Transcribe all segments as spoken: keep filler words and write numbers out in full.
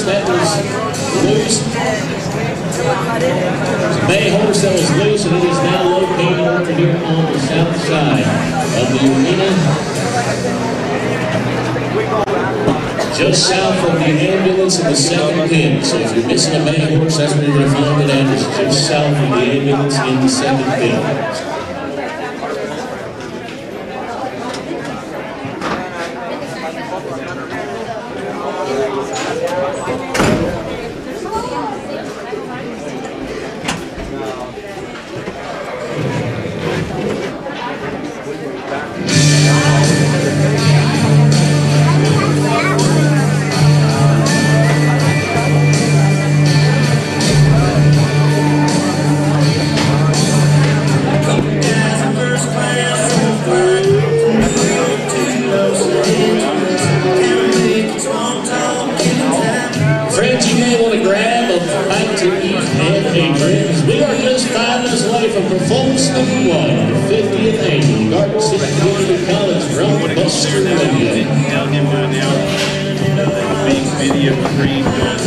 that was loose. Bay horse that was loose, and it is now located over here on the south side of the arena. Just south of the ambulance in the second pin. So if you're missing a bay horse, that's where you're going to find it at. It's just south of the ambulance in the second pin. We are just five minutes away from performance number one, the fiftieth annual Garden City Community College Blockbuster Radio. Tell him by now, big video screen.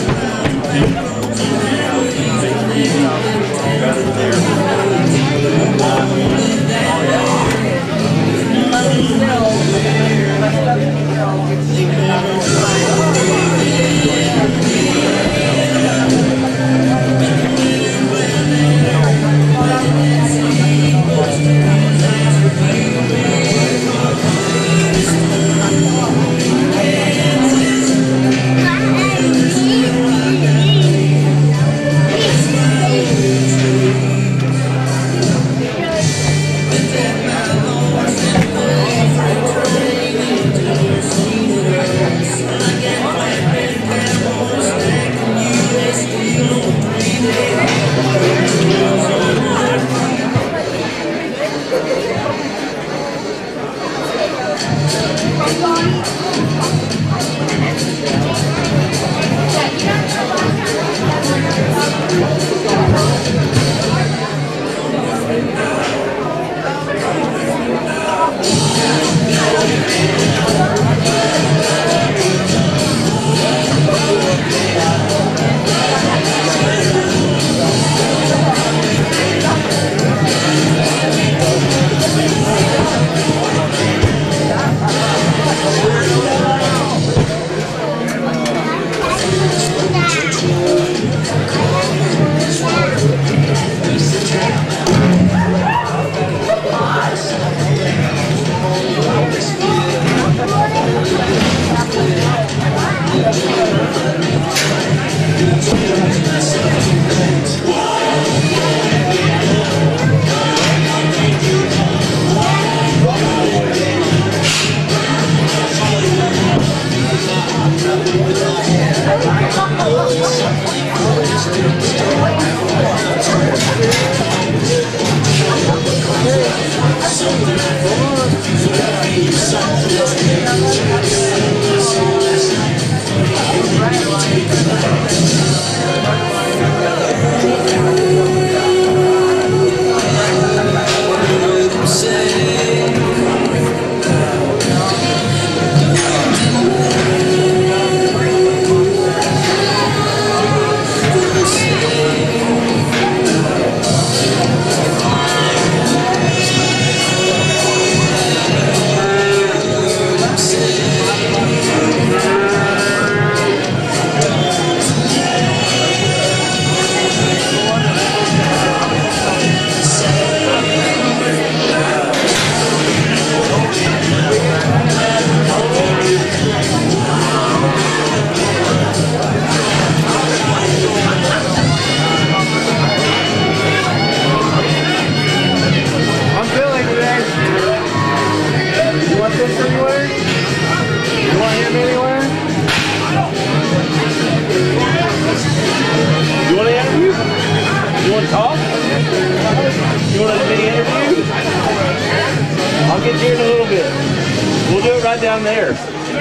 Down there.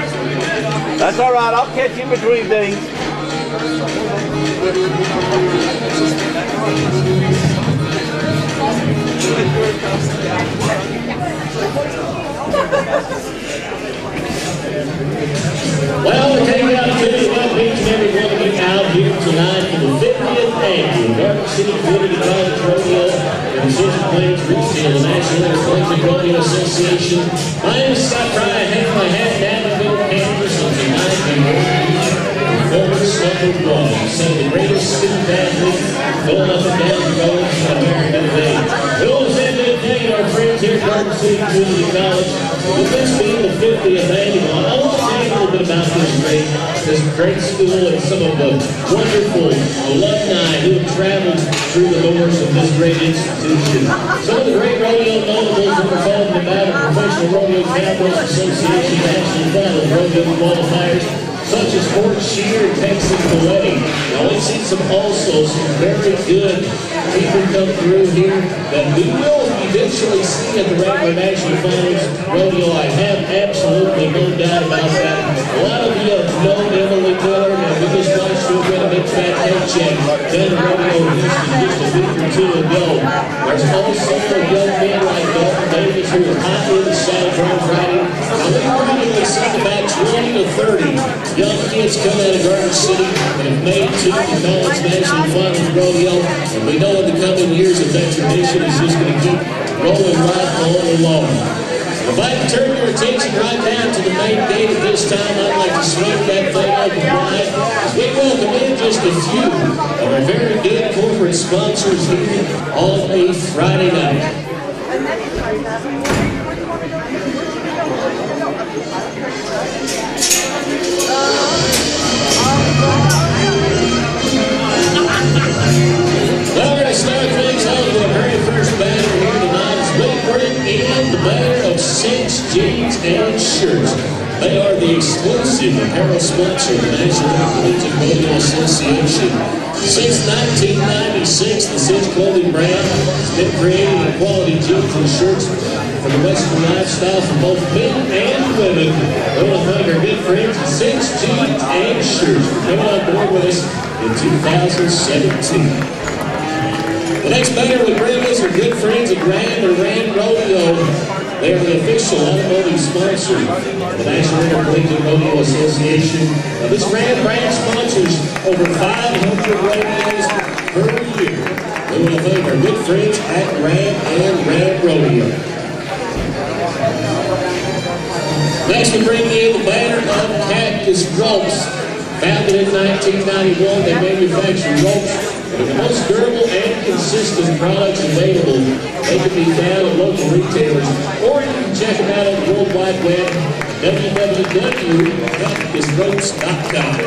That's all right. I'll catch you between things. Well, okay, we got to do it. Well, each and every one of you here tonight for the fiftieth annual Garden City Community College Rodeo and the Central Plains Regional the National Intercollegiate Rodeo Association. My name is Scott Fry. I have my hat down in the middle of campus on tonight and performance number one. Some of the greatest student athletes going up and down the road in America today. We always have to thank our friends here at Garden City Community College. With this being the fiftieth annual, I want to tell you a little bit about this great, this great school and some of the wonderful alumni who have traveled through the doors of this great institution. Some of the great rodeo notables that we're talking about are Professional Rodeo Cowboys Association National Battle Rodeo Qualifiers, such as Fort Shear and Texas Coletti. Now we've seen some also some very good people come through here that we will eventually see at the regular national finals rodeo. I have absolutely no doubt about that. A lot of you know Emily Miller, and we just watched her get a big fat paycheck down the rodeo in Houston just a week or two ago. There's also a young man like Dalton Davis who are hot in the saddle drum riding. Now we probably see about twenty to thirty young kids come out of Garden City and have made to the college national finals rodeo, and we know in the coming years that that tradition is just going to keep rolling right all along. If I can turn your attention right down to the main gate at this time, I'd like to swing that thing open wide as we welcome in just a few of our very good corporate sponsors here on a Friday night. Well, we're going to start things off with the very first banner here tonight. We bring in the banner of Cinch Jeans and Shirts. They are the exclusive apparel sponsor of the National Intercollegiate Rodeo Association. Since nineteen ninety-six, the Cinch clothing brand has been creating quality jeans and shirts for the Western lifestyle for both men and women. I want to thank our good friends at Cinch Jeans and Shirts for coming on board with us in two thousand seventeen. The next banner we bring is our good friends at Rand or Rand Rodeo. They are the official automotive sponsor of the National Intercollegiate Rodeo Association. Now, this Rand brand sponsors over five hundred rodeos per year. We want to thank our good friends at Rand and Rand Rodeo. Next we bring in the banner of Cactus Ropes. Founded in nineteen ninety-one, they manufacture ropes with the most durable and consistent products available. They can be found at local retailers, or you can check them out on the World Wide Web, w w w dot cactus ropes dot com.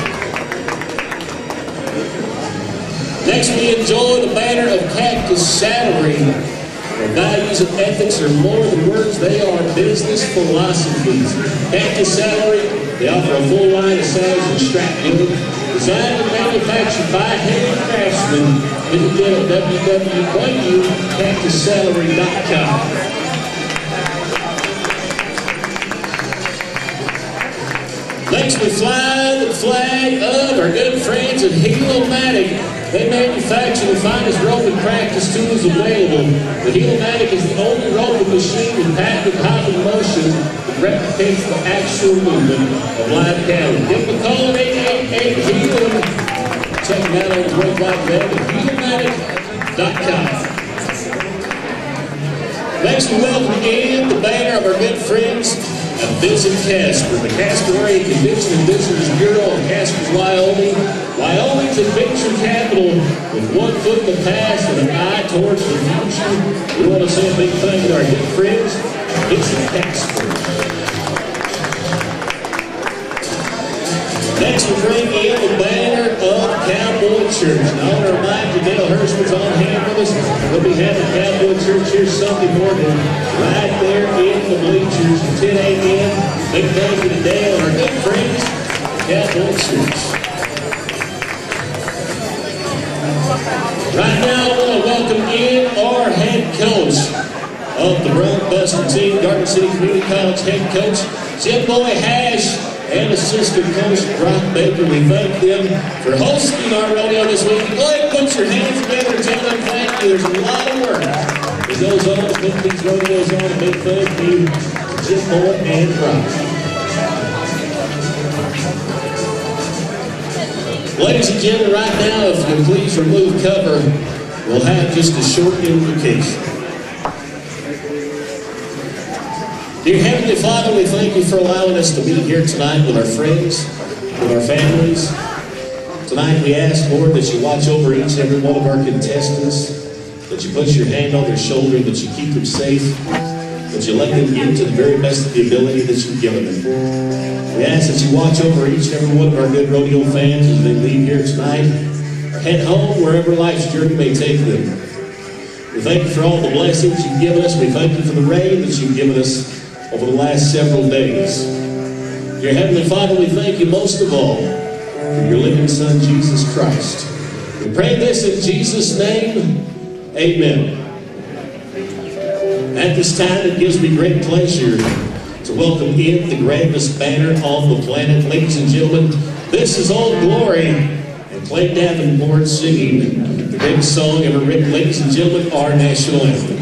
Next, we enjoy the banner of Cactus Saddlery. Their values and ethics are more than words, they are business philosophies. Cactus Saddlery, they offer a full line of saddles and strap goods, designed and manufactured by hand craftsmen. Visit them at w w w dot cactus saddlery dot com. Next, we fly the flag of our good friends at Helo-Matic. They manufacture the finest roping practice tools available. The Helo-Matic is the only roping machine with patented hopping motion that replicates the actual movement of live cattle. Give them a call at eight eight eight HELO. Check them out on the World Wide Web at helo matic dot com. Next, we welcome in the banner of our good friends at Visit Casper, the Casper Area Convention and Visitors Bureau of Casper, Wyoming. Wyoming's adventure capital with one foot in the past and an eye towards the future. We want to say a big thank you to our good friends at Visit Casper. Next, we bring in the banner of Cowboy Church. And I want to remind you, Dale Hirschman's on hand with us. We'll be having Cowboy Church here Sunday morning, right there in the bleachers at ten a m Big thank you to Dale and our good friends at Cowboy Church. Right now, I want to welcome in our head coach of the Bronc Buster team, Garden City Community College head coach, Jim Boy Hash, and assistant coach Brock Baker. We thank them for hosting our rodeo this week. Go ahead and put your hands together and tell them thank you. There's a lot of work that goes on to put these rodeos on. A big thank you to Jim Boy and Brock. Ladies and gentlemen, right now, if you please remove cover, we'll have just a short invocation. Dear Heavenly Father, we thank you for allowing us to be here tonight with our friends, with our families. Tonight we ask, Lord, that you watch over each and every one of our contestants, that you put your hand on their shoulder, that you keep them safe, that you let them get to the very best of the ability that you've given them. We ask that you watch over each and every one of our good rodeo fans as they leave here tonight, or head home wherever life's journey may take them. We thank you for all the blessings you've given us. We thank you for the rain that you've given us over the last several days. Dear Heavenly Father, we thank you most of all for your living Son, Jesus Christ. We pray this in Jesus' name. Amen. At this time, it gives me great pleasure to welcome in the grandest banner on the planet. Ladies and gentlemen, this is Old Glory and Clay Davenport singing the biggest song ever written. Ladies and gentlemen, our national anthem.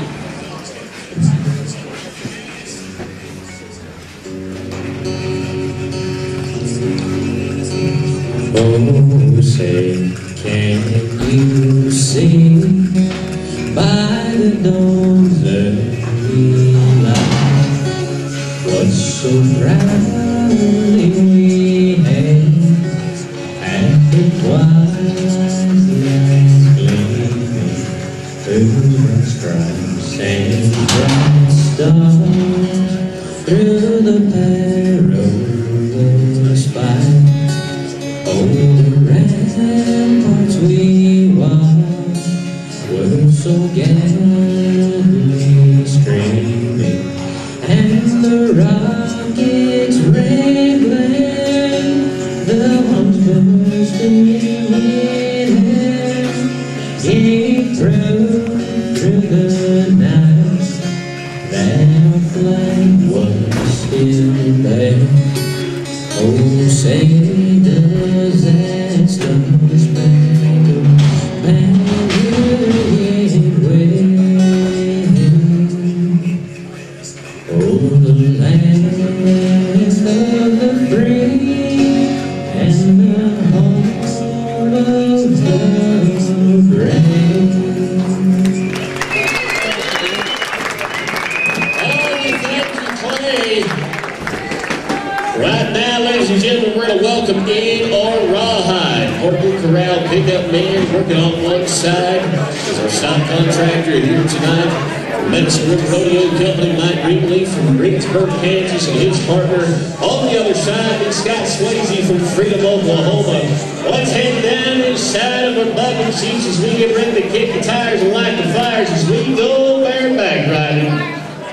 Oh, say, can you see by the dawn's early light what so proudly we hailed at the twilight's gleaming through the stripes and bright stars, through the perilous fight? Oh, the ramparts we watched were so gallantly streaming, and the rockets wrangling, the ones bursting in air, gave through, through the night, that our flag was still there. Oh, say does that star-spangled banner yet wave? Oh, the land of the free and the home of the brave. Oh, we thank you, Clay. Right now, ladies and gentlemen, we're going to welcome in our Rawhide. Portable Corral pickup man working on one side is our stock contractor here tonight. Medicine River Rodeo Company, Mike Greenleaf from Greensburg, Kansas, and his partner. On the other side, it's Scott Swayze from Freedom, Oklahoma. Let's head down inside of our bucket seats as we get ready to kick the tires and light the fires as we go bareback riding.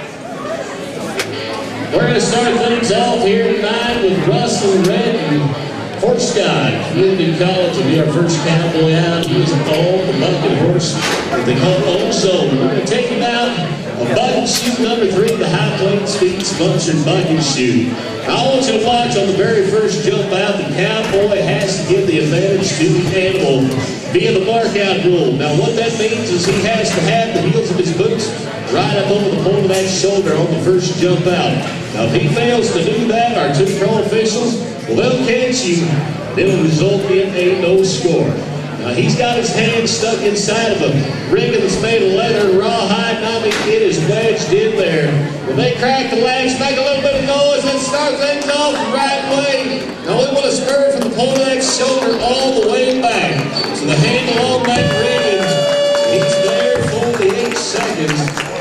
We're going to start things off here tonight with Russell Redden, Horse Guy, Community College will be our first cowboy out. He was an old bucket horse that they call Old Soul. We're going to take him out of bucket chute number three, the High Plains Feed sponsored bucket chute. I want you to watch on the very first jump out, the cowboy has to give the advantage to the animal via the mark-out rule. Now what that means is he has to have the heels of his boots right up over the point of that shoulder on the first jump out. Now if he fails to do that, our two pro officials, well, they'll catch you. It'll result in a no score. Now he's got his hand stuck inside of a ring that's made of leather and rawhide, and I mean it is wedged in there. When they crack the latch, make a little bit of noise, let's start things off the right way. Now we want to spur from the point of that shoulder all the way back. So the handle on that ring, he's there for the eight seconds.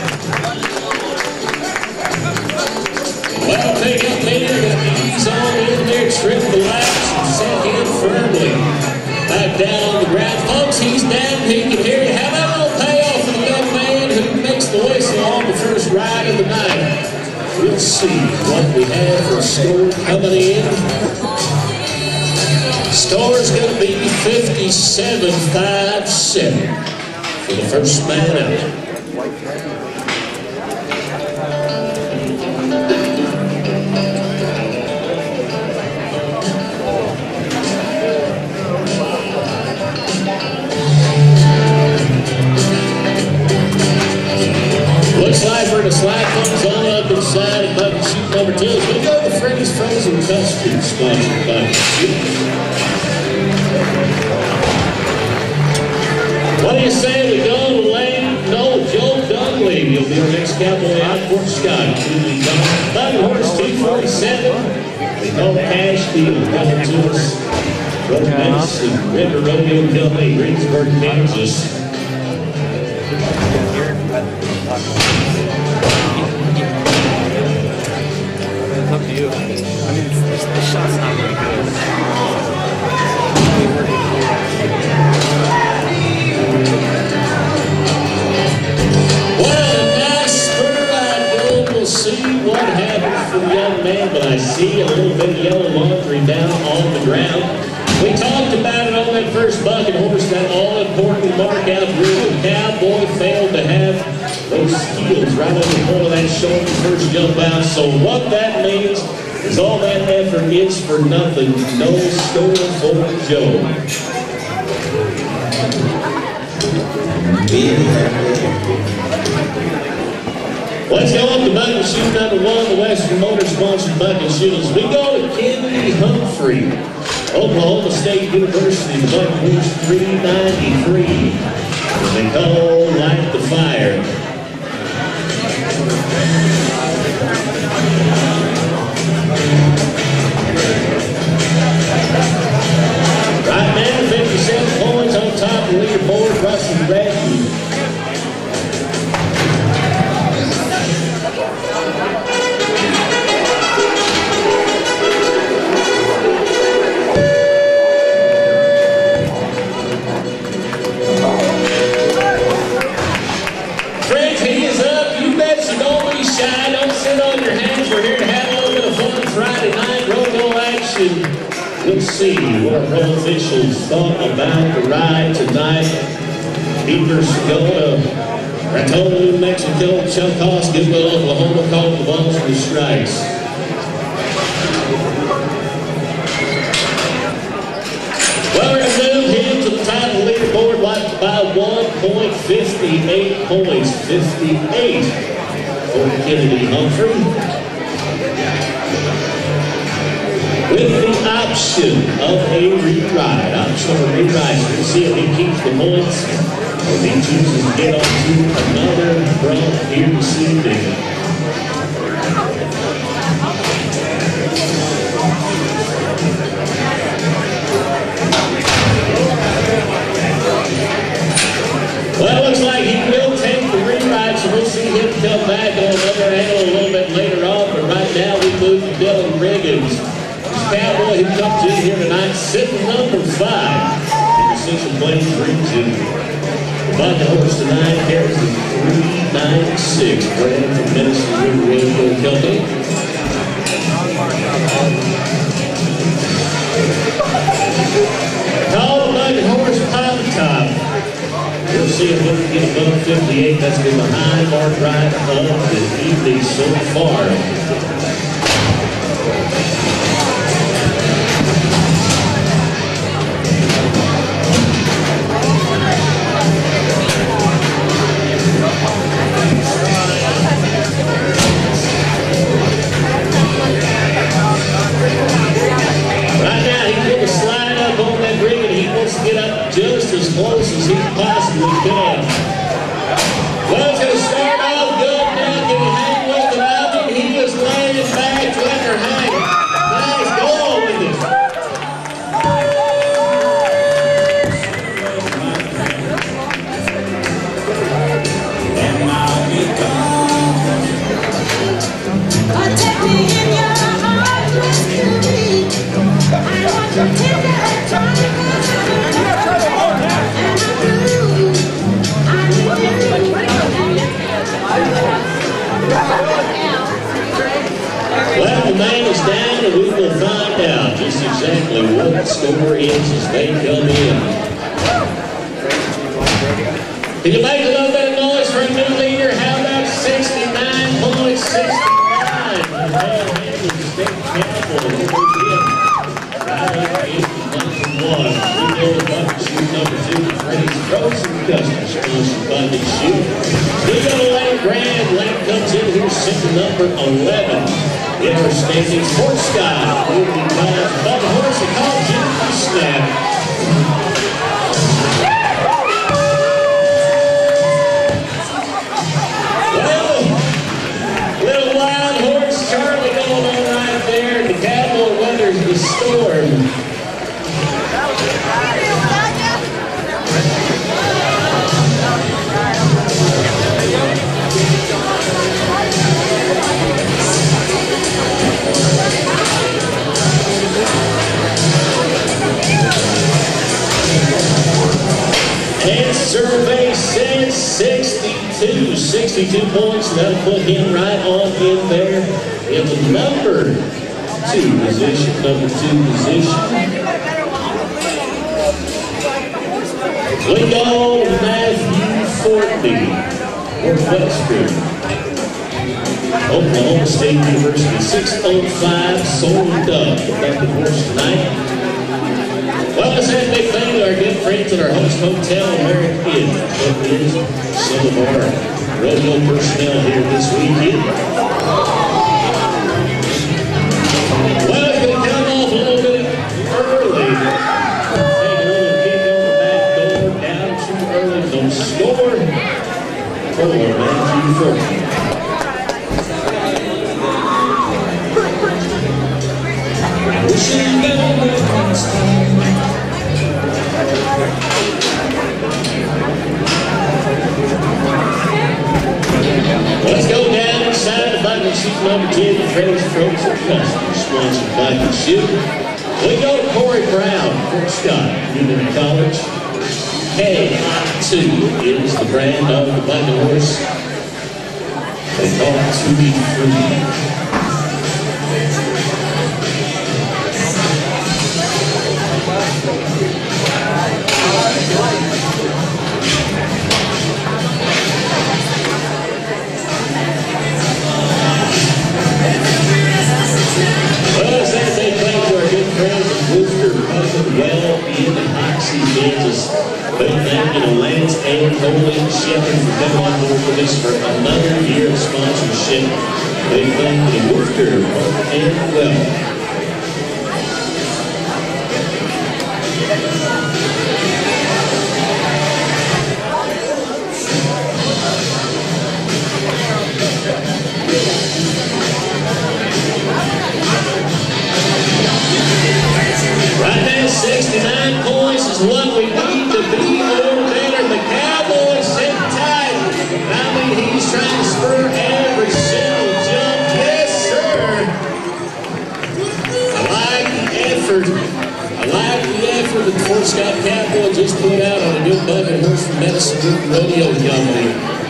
Well, pick up there, ease on in there, trim the latch, and set him firmly. Back down on the ground. Folks, he's down, he can hear you. How about a little payoff for the young man who makes the whistle on the first ride of the night? We'll see what we have for a score coming in. Score's going to be fifty-seven five seven for the first man out. Looks like we're going to slide things on up inside of bucket chute number two. We'll go to Freddy's Frozen Custard, sponsored by Bucket Chute. What do you say we go to Lane? No, Joe Dungley. He'll be our next cowboy out for Scott. Button Horse two forty-seven. We know Cash Deal coming to us from Medicine River Rodeo Company, Greensburg, Kansas. It's up to you. I mean, this, this shot's not very good. Well, a nice spur ride going. We'll see what happens for the young man, but I see a little bit of yellow laundry down on the ground. We talked about it on that first bucket horse, that all-important mark out rule. The cowboy failed to have those heels right on the point of that shoulder first jump out. So what that means is all that effort is for nothing. No score for Joe. Let's go up to bucket shoe number one, the Western Motor sponsored bucket shoes. We go to Kennedy Humphrey, Oklahoma State University, the bucket horse three ninety-three. They call Light the Fire. Right now, fifty-seven points on top of the leaderboard, Russell Bradley. Friends, he is up. You bet you don't be shy. Don't sit on your hands. We're here to have a little bit of fun Friday night rodeo action. We'll see what our pro officials thought about the ride tonight. Beavers go to Raton, New Mexico, Chillicothe, Gilbert, Oklahoma, called the balls for the strikes. Well, we're going to move him to the top of the leaderboard by one point five eight points. fifty-eight for Kennedy Humphrey. With the option of a rewrite. Option of a rewrite. We'll see if he keeps the points or if he chooses to get on to another from here this evening. Well, it looks like he will take the rewrite, so we'll see him come back on another angle a little bit later on. But right now we move to Dylan Riggins. Cowboy who comes in here tonight, sitting number five. Decision play three two. The bucket horse tonight carries the three ninety-six, bred from Medicine River Rodeo Company. Call the bucket horse Pop Top. We'll see if we can get above fifty-eight. That's been the high mark ride of the evening so far. Get up just as close as he possibly can. Well, it's going to start off good now. Can he hang with it out? He was laying back, let her hang. Nice, go on with it. Take me in your arms, rescue me. I want to take that time. Well, the man is down, and we will find out just exactly what the score is as they come in. Can you make a little bit of noise for a new leader? How about sixty-nine point six nine? The man-handed state cowboy. Right up into number one. We go to bucket shoe number two. Freddy's Frozen Custom Sponsored bucket shoe. We go to Lane Grand. Lane comes in here sitting number eleven. In our standing Sports Sky. We'll be called Bucket Horse and called Jimmy Snap. race says sixty-two. sixty-two points. That'll put him right on in there in the number two position. Number two position. We go to Matthew Fortney, Northwestern, Oklahoma State University. six oh five, sold up. Back to horse tonight. Well, let's have a big thank you to our good friends at our host hotel, American Inn. That is some of our rodeo personnel here this weekend. Well, it's going to come off a little bit early. Take a little kick on the back door, down too early, no score. For Matthew Fortney. Let's go down inside the Bike and Shoot number ten, the Trailers Folks and Customers, sponsored Bike and Shoot. We go to Corey Brown, Fort Scott, Community College. K two is the brand of the Bike and Horse. They call it to be free. Well, as they say, thank to our good friends at Wooster, Cousin, Well, Ian, and Hoxie, Kansas. Big thank you to Lance and Coley Shepherd for coming on board with us for another year of sponsorship. Big thank you to Wooster, and Well. Right now, sixty-nine points is what we need to be or better. The Cowboys sit tight. I mean, he's trying to spur every single jump. Yes, sir. I like the effort. I like the effort that the Fort Scott Cowboys just put out on a good bucket horse from Medicine Group Rodeo Company.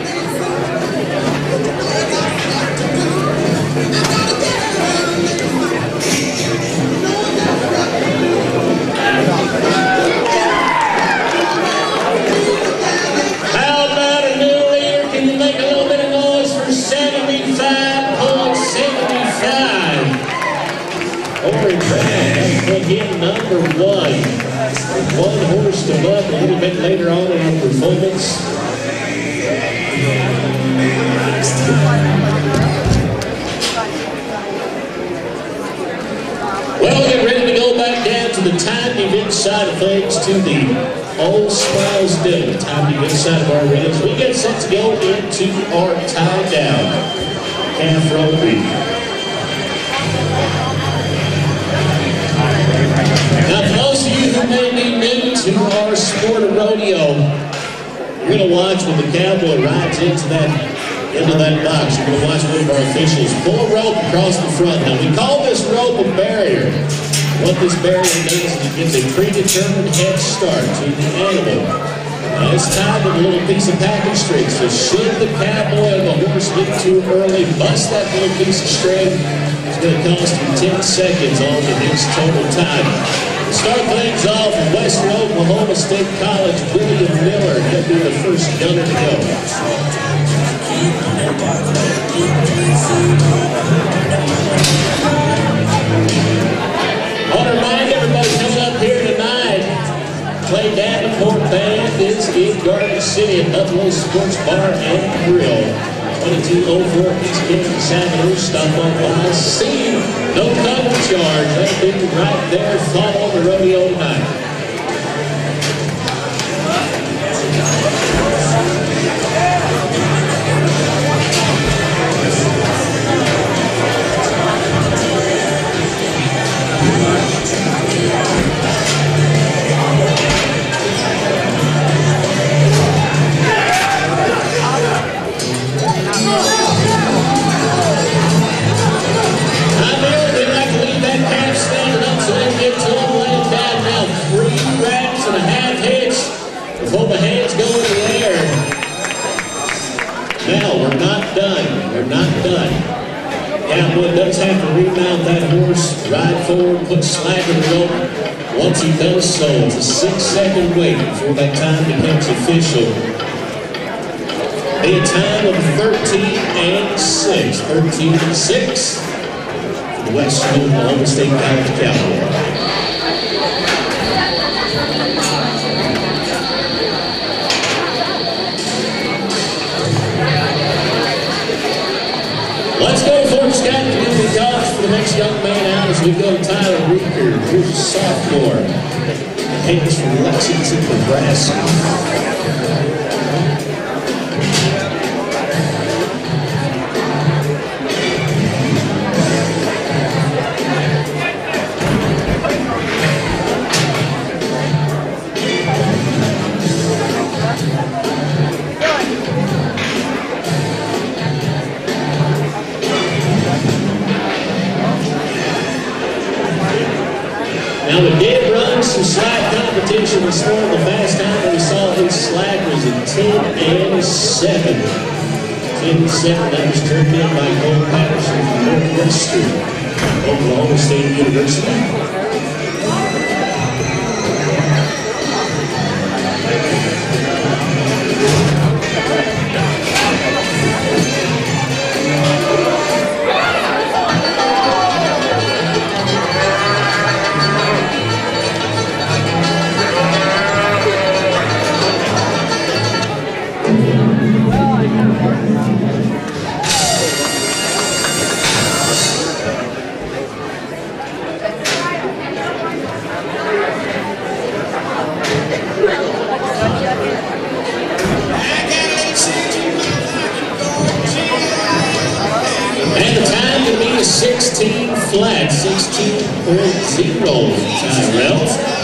How about a new leader? Can you make a little bit of noise for seventy-five point seven five? Corey Brown, that's put him number one. One horse to buck a little bit later on in our performance. Well, we're getting ready to go back down to the time event side of things, to the Old Smiles Dinner. Time event side of our arenas. We get set to go into our tie down. Calf roping. Now, for those of you who may be new to our sport of rodeo, you're going to watch when the cowboy rides into that into that box. You're going to watch one of our officials pull a rope across the front. Now, we call this rope a barrier. What this barrier does is it gives a predetermined head start to the animal. Now, it's tied with a little piece of packing string, so should the cowboy or the horse get too early, bust that little piece of string, it's going to cost him ten seconds on to his total time. To start things off in Western Oklahoma State College, William Miller, he'll be the first gunner to go. I want to remind everybody coming up here tonight, play down the Port Band is in Garden City at Buffalo Sports Bar and Grill. twenty-two oh four East Kansas Avenue. Stop on by, see. No cover charge. That'll be right there. Follow the rodeo tonight. I know they like to leave that calf standing up so they can get to him laying down now. They're not done. Cowboy does have to remount that horse, ride forward, put slack in the rope. Once he does so, it's a six-second wait before that time becomes official. A time of thirteen and six. thirteen and six. For the Western Oklahoma State College Cowboy. Let's go for Scott to give the toss for the next young man out as we go to Tyler Reeker, who's a sophomore. Hates from Lexington, Nebraska. Now we did run some slack competition this morning. The fast time that we saw his slack was a ten and seven. ten and seven, that was turned in by Cole Patterson from Northwestern, Oklahoma State University. sixteen flat, sixteen point zero, Tyrell.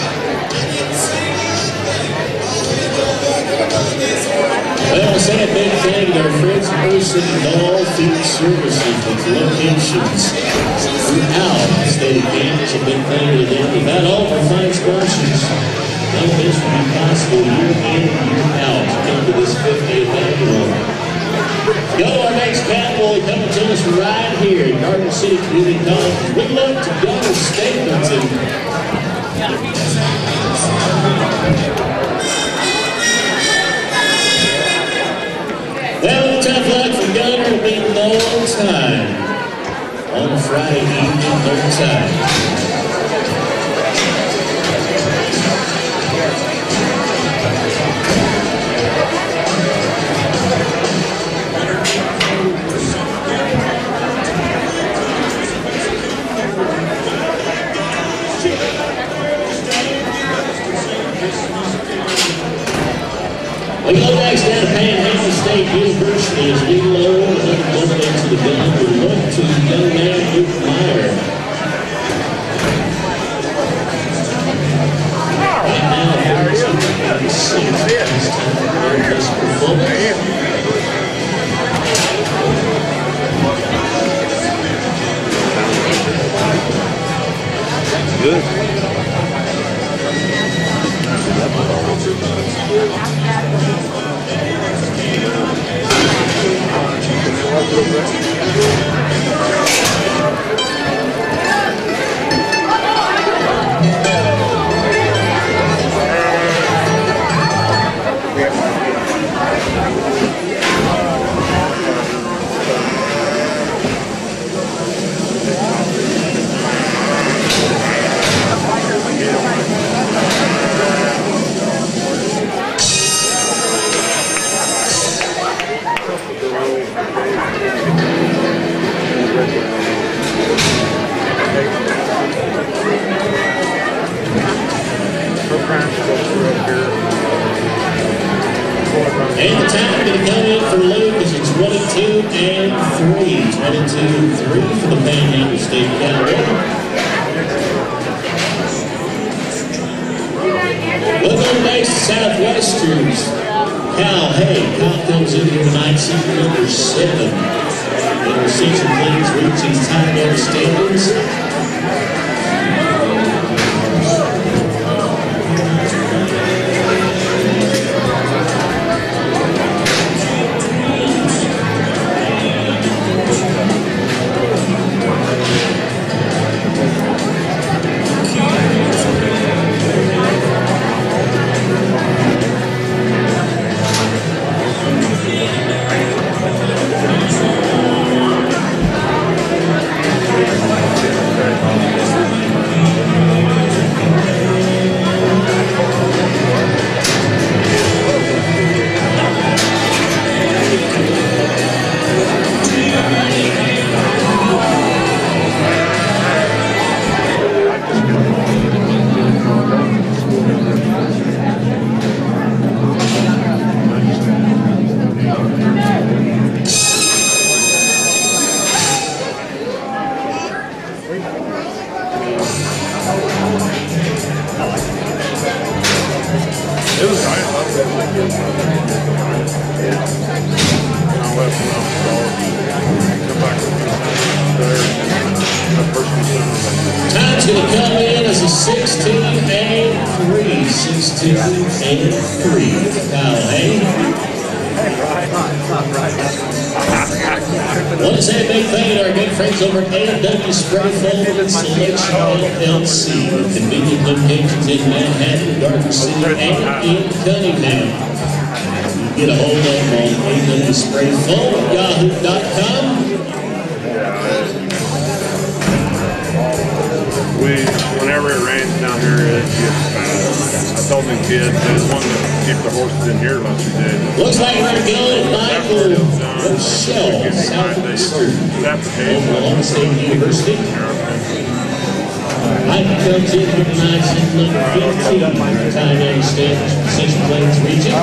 Well, I say a big thing to our friends at Person Doll Feed Services with locations throughout the state of Kansas. A big thing to them. Without all of our fine sponsors, none of this would be possible year in and year out to come to this fiftieth annual. Go to our next Cowboy coming to us right here at Garden City Community College. We look to Gunner Stapleton. Well, tough luck for Gunner. It'll be no time on Friday evening, no time. We go next down to Panhandle State University as we load another one into the gun. We look to the young man, Luke Meyer. Right now, thirteen and six. This time for this performance. Good. And the time going to come in for Luke is a twenty-two and three. twenty-two and three for the Panhandle State Cowboy. We'll go next to Southwestern's Cal Hay. Cal comes in here tonight, season number seven. And our season please reach these tight-end standings. two, and three. Kyle Hay. Want to say a big thank you to our good friends over at A and W Spray Foam Installation L L C, with convenient locations in Manhattan, Garden City, and in Cunningham. Get a hold of them on A and W Spray Foam at yahoo dot com. We, whenever it rains down here, it gets bad. I told the kids they just wanted to keep the horses in here like we did. Looks like we're going to go at Michael Rochelle, south of Oklahoma State University. Michael comes in from tonight's in number fifteen for the Time Out Standards Precision Plains region.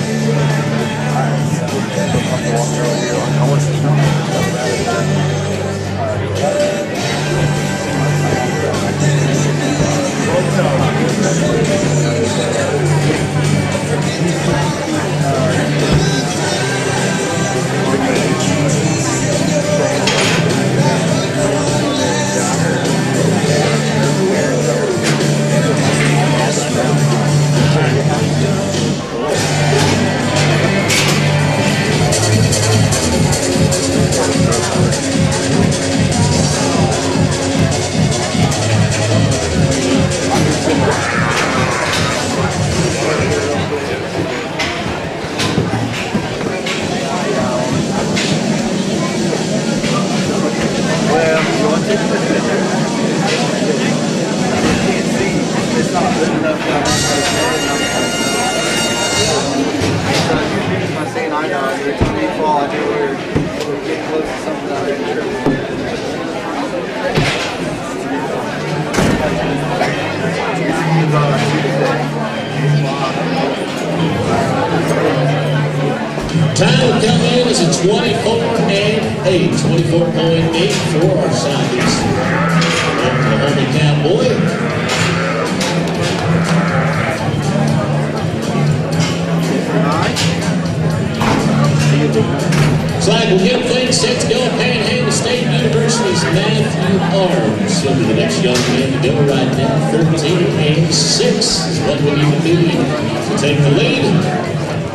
Time to come in is a twenty-four and eight, twenty-four point eight for our Southeast Oklahoma Cowboy. Looks like we'll get things set to go at Panhandle State University's Matthew Arms. He'll be the next young man to go right now. thirteen and six is what we need to do to take the lead.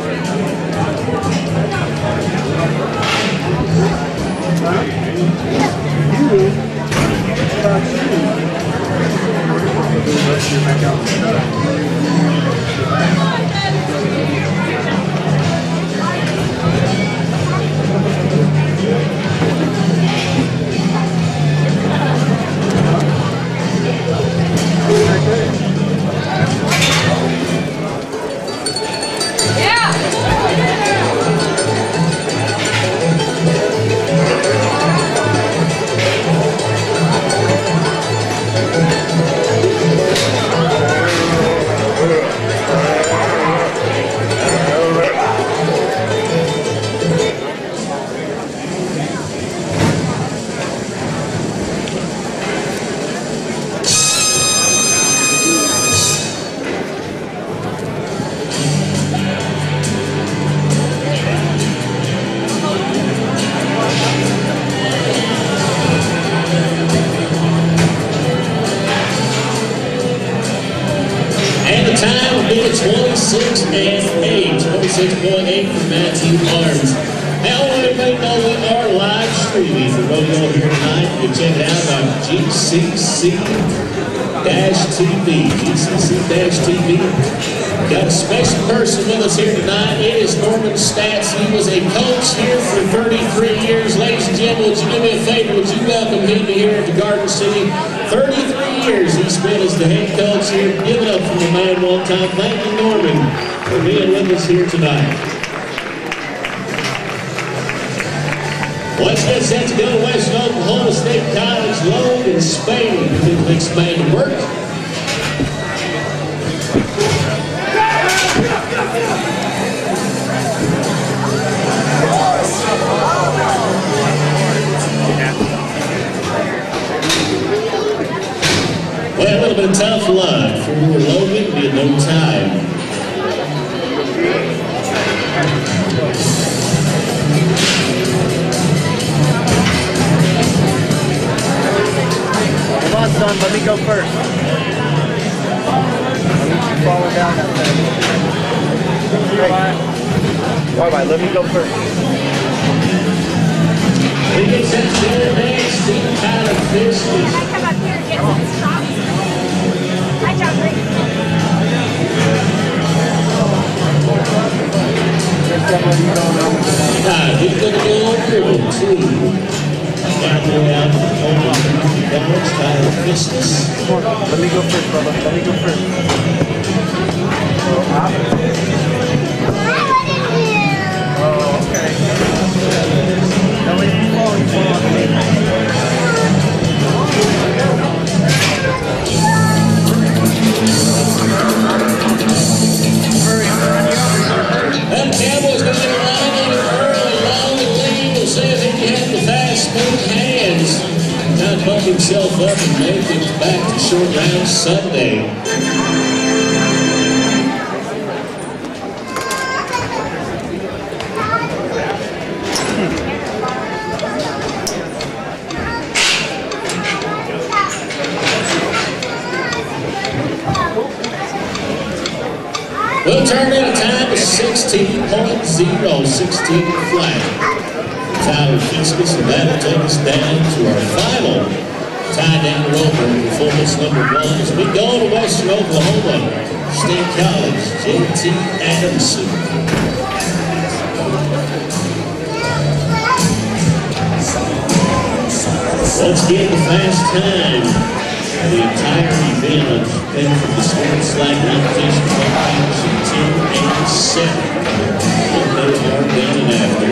Time will be twenty-six and eight, twenty-six point eight for Matthew Arms. Now, I want everybody to know we are live streaming the rodeo here tonight. You can check it out on G C C T V. G C C T V. Got a special person with us here tonight. It is Norman Stats. He was a coach here for thirty-three years. Ladies and gentlemen, would you do me a favor? Would you welcome him here at the Garden City? thirty-three years he spent as the head coach here. Give it up for the man one time. Thank you, Norman, for being with us here tonight. Let's get set to go to Western Oklahoma State College. Logan Spain to explain the work. Well, a little bit of tough luck for Logan, be no time. Come on, son, let me go first. falling down that thing. Hey. All right, let me go first. We get set to the next team Tyler Fiskus. Come up here and get some stops. Hi, John Green. Ah, he's going to go over with two. Down the way out, over Dallas, Tyler Fiskus. Come on, let me go first, brother. Let me go first. Oh, okay. Now wait, you're falling forward. Them Cowboys going to get a line on it early, long and lean. We'll see if he can have the fast, smooth hands. Now bump himself up and make it back to short round Sunday. We'll turn in a time of sixteen point oh, sixteen flat. Tyler Fiskus, and that'll take us down to our final tie down roper in performance number one as we go to Western Oklahoma State College, J T Adamson. Let's get the fast time. The entire event came from the sports flag competition competition ten and seven. And those are done after.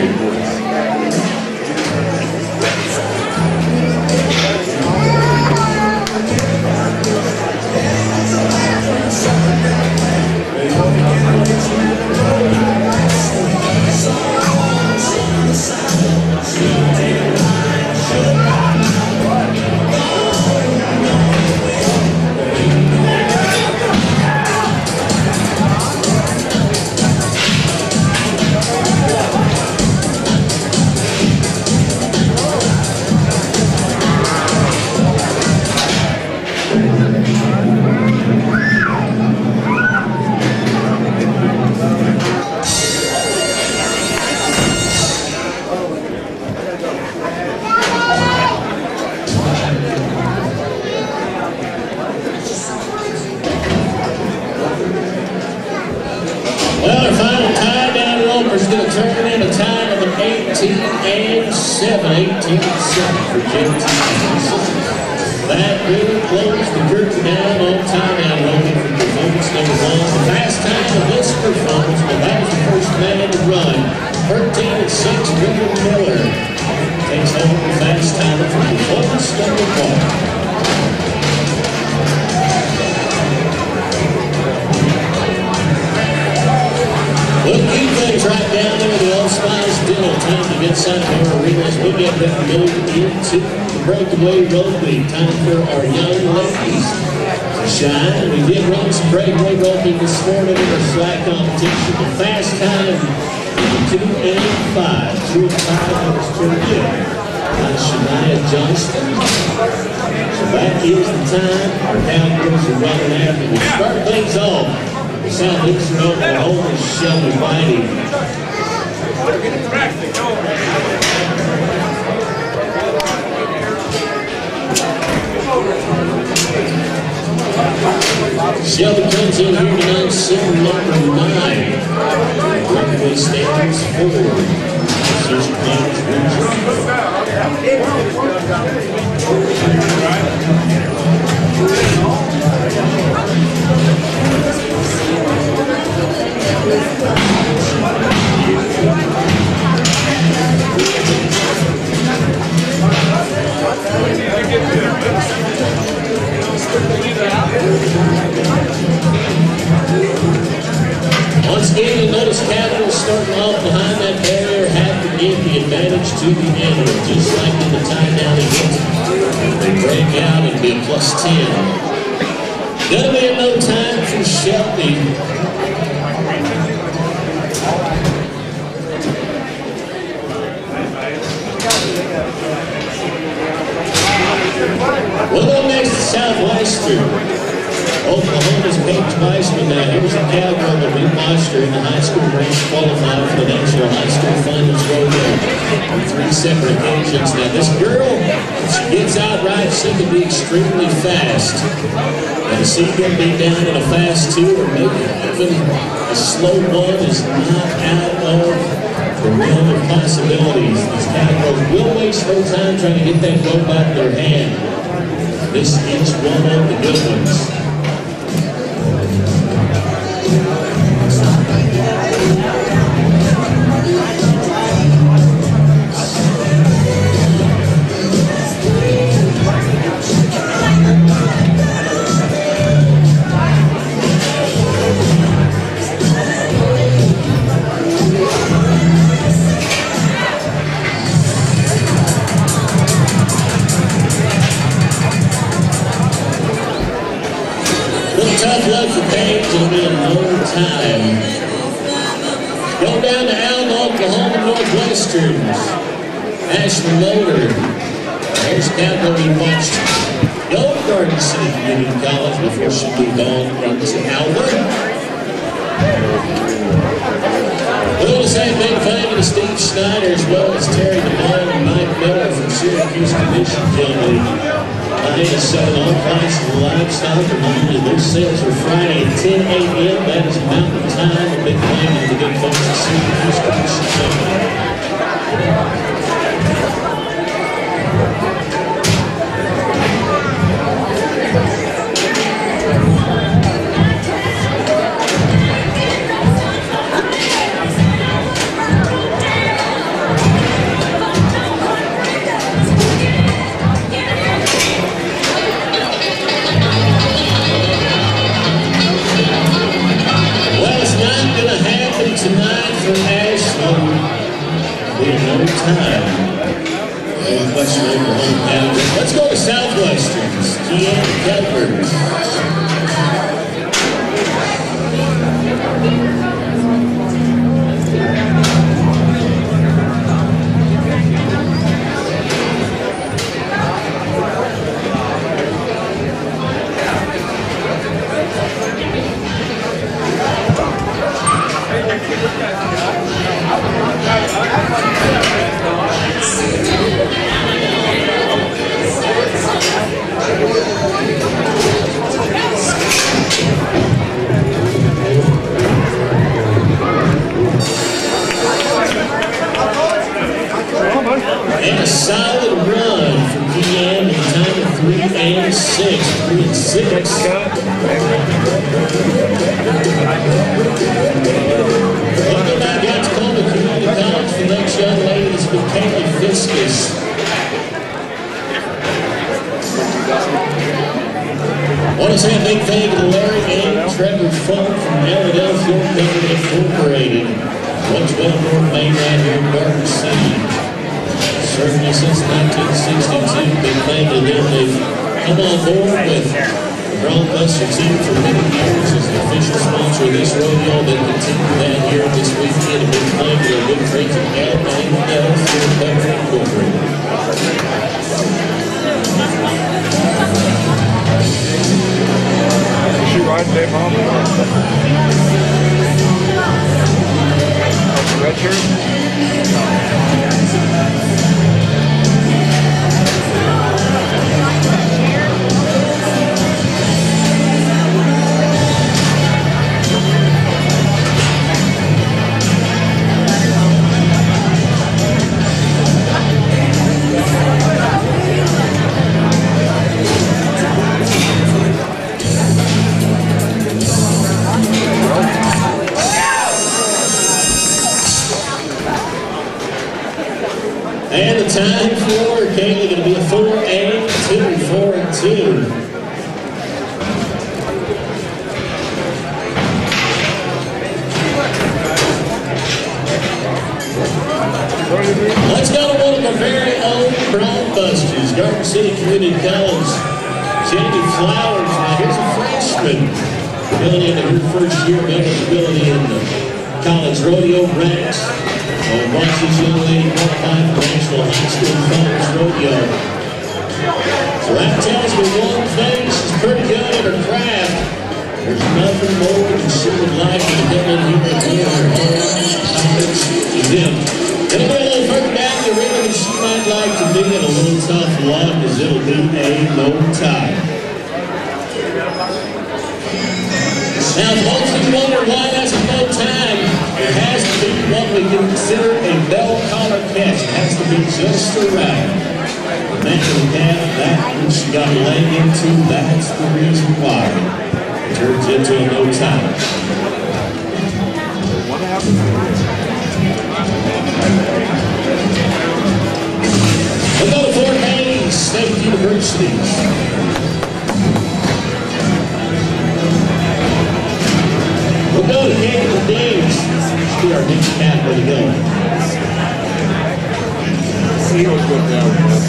Well, our final tie down roper is going to turn in a time of an eighteen and seven. eighteen and seven for J T Adamson. That will close the curtain down on tie down roping for performance number one. The fast time of this performance, well, that was the first man to run. thirteen and six, William Miller takes home the fast time for performance number one. We'll keep things right down there at the All Spice Dental. Time to get inside our arenas. We'll get them moved into the breakaway roping. Time for our young ladies to shine. We did run some breakaway roping this morning in our flag competition. The fast time is two and five. Two and five was turned in by Shania Johnston. So that is the time our Cowboys are running after. We start things off. Southeastern Oklahoma, Shelby Whiting. Shelby comes in here tonight, sitting number nine. Breakaway standings four. Associate Once again, you'll notice Capitals starting off behind that barrier have to give the advantage to the enemy, just like in the tie down event. They break out and be plus ten. Gonna be no time for Shelby. We'll go next to Southwestern. Oklahoma's Paige Weissman. Now, here's a cowgirl that we watched her in the high school race qualify for the National High School Finals Rodeo on three separate occasions. Now, this girl, if she gets out right, she can be extremely fast. And she can be down in a fast two, or maybe even a slow one is not out of the realm of possibilities. These cowgirls will waste no time trying to get that rope out of their hand. This is one of the good ones. Tough luck for Paige, it'll be in no time. Go down to Alma, Oklahoma Northwestern's Ashley Loader. There's cowgirl we watched go to Garden City Community College before she moved on into Alma. We want to say a big thank you to Steve Schneider as well as Terry DeMond and Mike Miller from Syracuse Commission Company. Monday is selling all prices of livestock, and usually those sales are Friday at ten A M That is Mountain Time. A big thank you to the good folks at Syracuse Commission Company. Tonight for Ashland, we have no time. No question over home boundary. Let's go to Southwestern's Keanna Cuthbert. And a solid run from Keanna in time of three and six. Three and six. Welcome back out to Coleman Community College for the next young lady. This is Kaylee Fiskus. I want to say a big thank you to Larry and Trevor Funk from Philadelphia Company Incorporated. Once well north main right here in Garden City. Certainly since nineteen sixty-two, big thank you to them. They've come on board with the Bronbuster team for many years as the official sponsor of this rodeo. They continue that here this weekend. A big thank you to good friends of Alabama Company Incorporated. Is she riding Dave Mom? Red shirt? And the time for Kaylee going to be a four and two, four and two. Let's go to one of our very own Bronbusters, Garden City Community College. Jamie Flowers. Now here's a freshman going into her first year of eligibility in the college rodeo ranks. And watch this young lady qualify for the National High School Finals Rodeo. So that tells me one thing, she's pretty good at her craft. There's nothing more than she would like to come in here and give her comments to them. It'll be a little further down the river than she might like to be, and a little tough luck as it'll be a no tie. Now, folks, if you wonder why that's a no time, it has to be what we consider a bell collar catch. It has to be just around. And that will have that which she got leg into, that's the reason why it turns into a no time. What happened? We'll go to Fort Hays State University. We'll go to Canada Days. See our next pathway to go. Seals go down.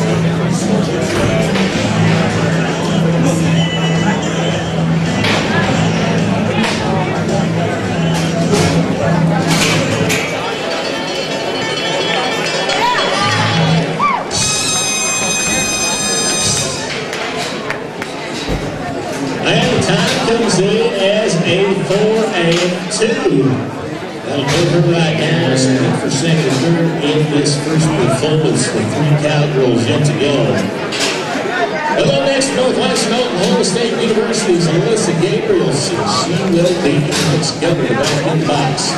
And the time comes in as a four and two. That'll put her right now split for second and third in this first performance with three cowgirls yet to go. Hello, next Northwestern Oklahoma State University's Alyssa Gabrielson. She will be next governor back in the box.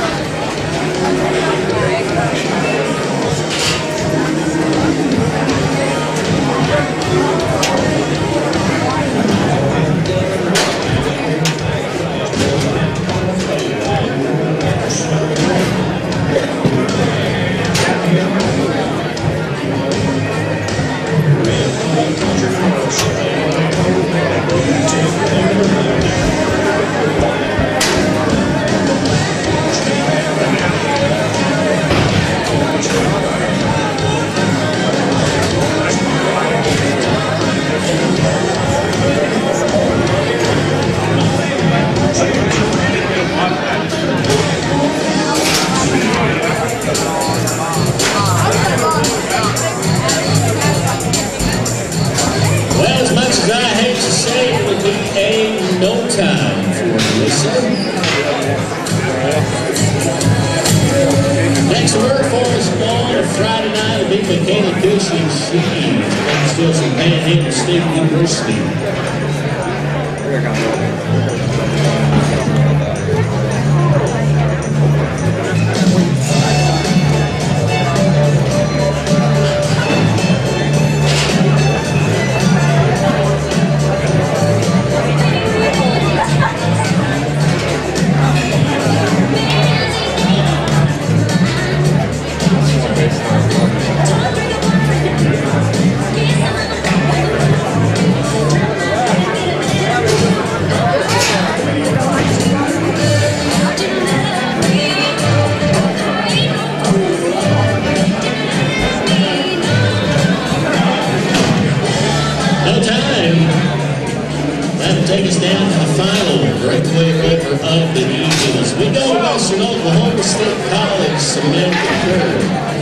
Next word for us on Friday night will be Michaela Cushing. She still from Panhandle State University. Take us down to the final breakaway roper of the evening as we go to Western Oklahoma State College, Samantha Kerr.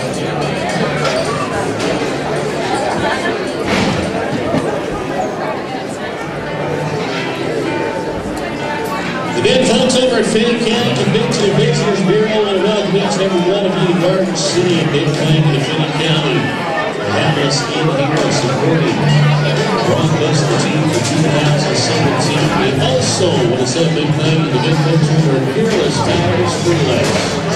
Again, folks, over at Fayette County Convention and Visitors Bureau, I want to welcome each and every one of you to Garden City and Big Plain to Fayette County for having us in here and supporting Broncos, the team for two thousand seventeen. We also want to set a big claim to the good folks over at Peerless Tires for Life.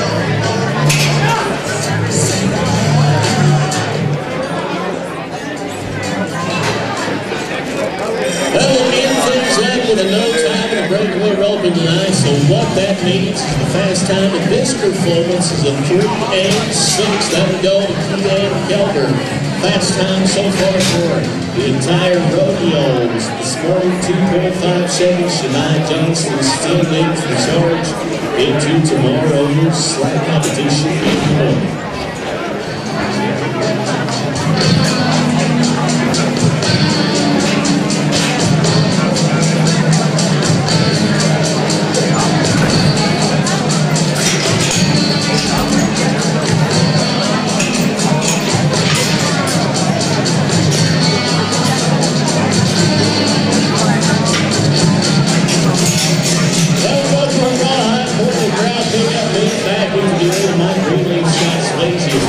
Well, we'll end things up with a no time and a breakaway rope tonight. So what that means is the fast time of this performance is a three and six. That would go to Keelan Kelber. Fast time so far for the entire rodeo was this morning, two point five seconds. Shania Johnson still leads the charge into tomorrow's slack competition in the morning.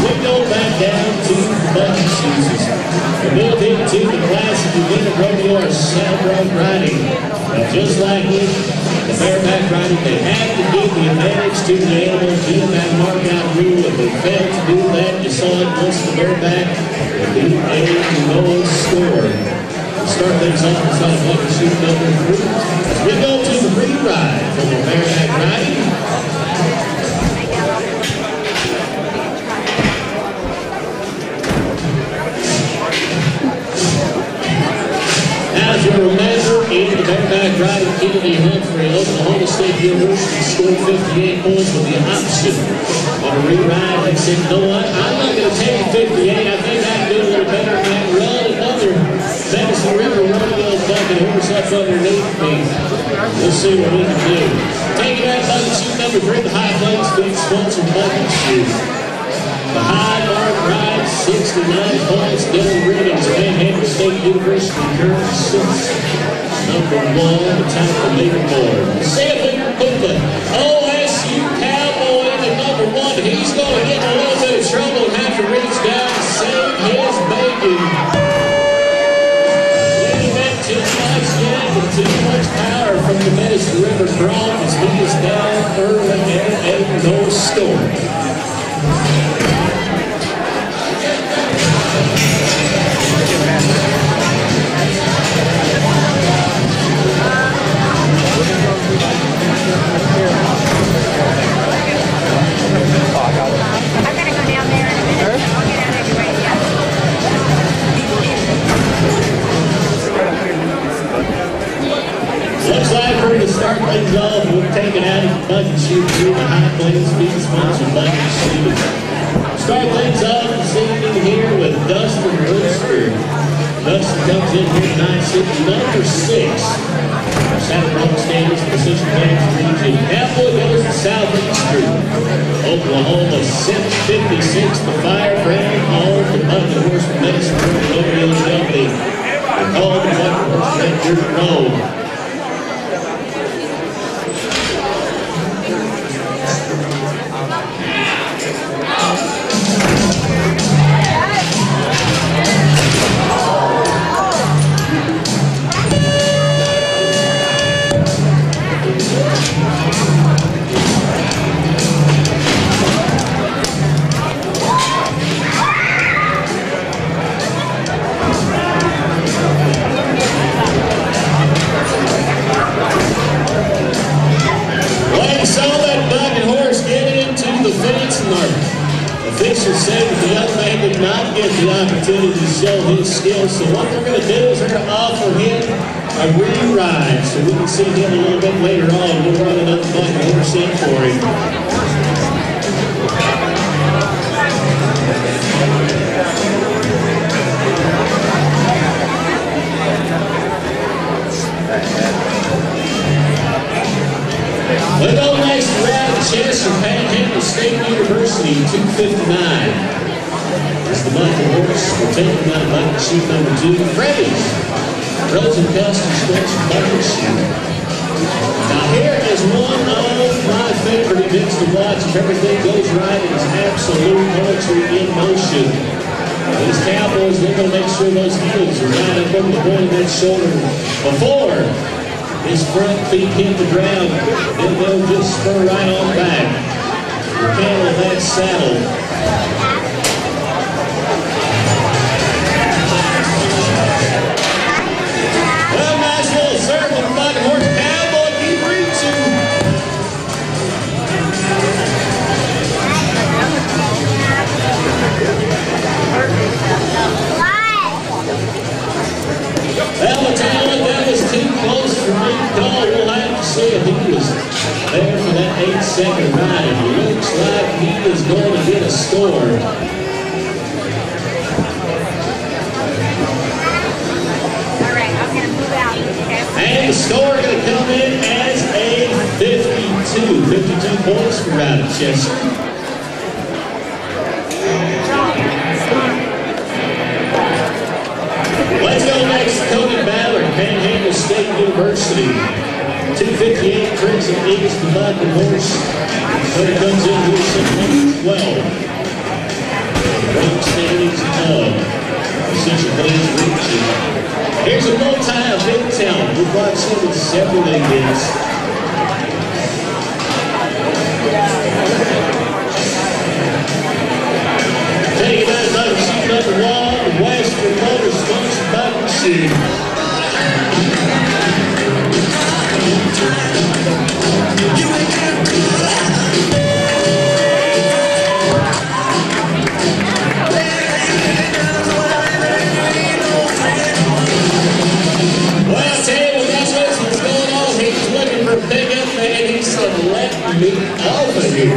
we go back down to the bucket shoes. The built into the classic event of rodeo are saddle riding. Now, just like with the bareback riding, they have to give the advantage to the animal, give that mark-out rule. If they fail to do that, you saw it once the bareback will be a no score. We'll start things off inside bucket shoe number three. As we go to the free ride from the bareback riding. As you remember, in the bareback riding, Kennedy Humphrey, Oklahoma State University scored fifty-eight points with the option on a reride. They said, you know what, I'm not going to take fifty-eight. I think I can do a little better than that. Run another Madison River rodeo bucket horse up underneath me. We'll see what we can do. Taking that bucket shoe number three, the High Plains Feed sponsored bucket shoe. The high mark ride, sixty-nine points. Dylan Riggins, Panhandle State University, current six. Number one, the top of the leaderboard. Sam Puka, O S U Cowboy in the number one. He's going to get in a little bit of trouble and have to reach down and save his bacon. Leading back too much yet, with too much power from the Madison River Bronx as he is down early and a no score. Looks like we're going to start things off. We're taking out of the bucket shoe through the High Plains Feed sponsored bucket shoe. Start things off this evening here with Dustin Rooster. Dustin comes in here tonight, sitting number six. South Bronx Standards Precision Plains region. Cowboy goes to Southeastern. Oklahoma seven fifty-six. The Fire Brand on the bucket horse from Madison River Rodeo Company. They call the bucket horse from that dirt road. Officials say that the young man did not get the opportunity to show his skills, so what we're going to do is we're going to offer him a re-ride so we can see him a little bit later on. We'll run another bucket horse in for him. We'll go next to Rad Chess from Panhandle State University, two fifty-nine. This is the bucket horse. We're taking out bucket shoe number two, Freddy's Frozen Custom Stretch bucket shoe. Now here is one of my favorite events to watch. If everything goes right, it is absolute poetry in motion. These Cowboys, they're going to make sure those heels are right up over the point of that shoulder before his front feet hit the ground, then they'll just spur right on back. You can't let that saddle. Well, nice little circle from bucket horse. Cowboy, keep reaching. Well, the talent, that was too close for me to call. We'll have to see if he was there for that eight second ride. It looks like he is going to get a score. And the score going to come in as a fifty-two. fifty-two points for Rowdy Chester. Let's go next to Cody Ballard, Panhandle State University. two fifty-eight, Crimson Eagles, the bucket horse. Cody comes in here, sitting number twelve. Central Plains region. Here's a multi-event talent who brought some with several events. Taking out another seat number one, Western Motorsports Button Shoe. Pickup man, he said, let me over here.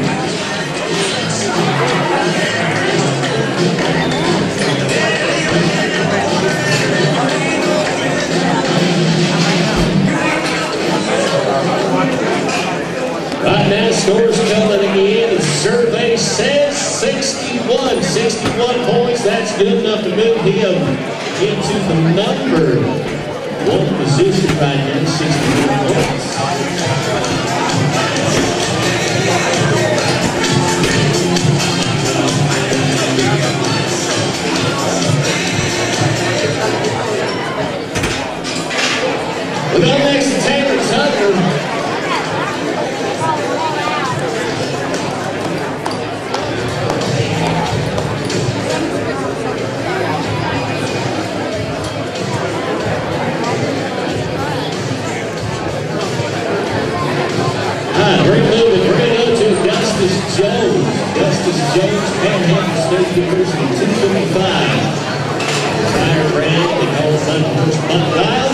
Right now, scores coming again. The survey says sixty-one. sixty-one points. That's good enough to move him into the number one position right now. sixty-one points. We go next to Taylor Tucker. Jones, Augustus Jones, Panhandle State University, two fifty-five. Tire brand, they call it Hunter's Butt Dial.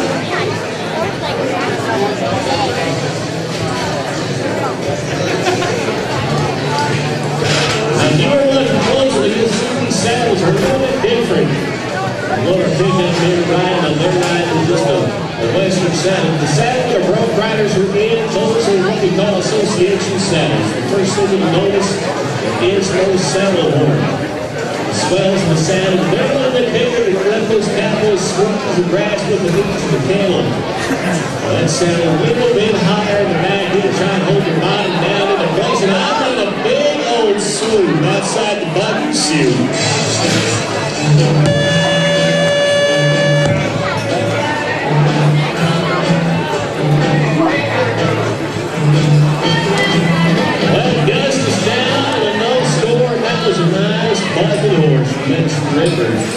Now, if you were looking closely, you'll see these saddles are a little bit different. What our pickup men riding on their ride is just a, a Western saddle. The saddle that our broke riders are in, those are what we call association saddles. The first thing you'll notice is no saddle horn. The swells in the saddle, they're a little bit bigger to let those cowboys squeeze the grass with the hooves of the cannon. Well, that saddle a little bit higher in the back here, trying to hold your bottom down in the place. And I'm in a big old swoop outside the button shoe. Well, Gus is down and no score. That was a nice bucket horse from Benson Rivers.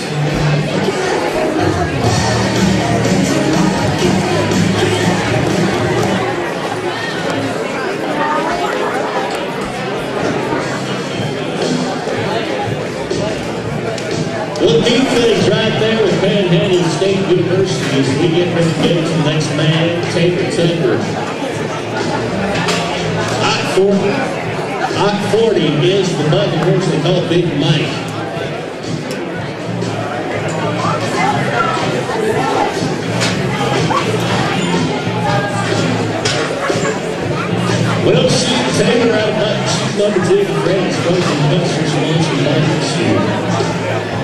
Well, defense right there with Panhandle State University as we get ready to go to the next man, Taylor Tucker. Hot forty is the bucket horse they call Big Mike. We'll see Taylor out of button shoe number two. Fred Scotia Custer's launching button shoe.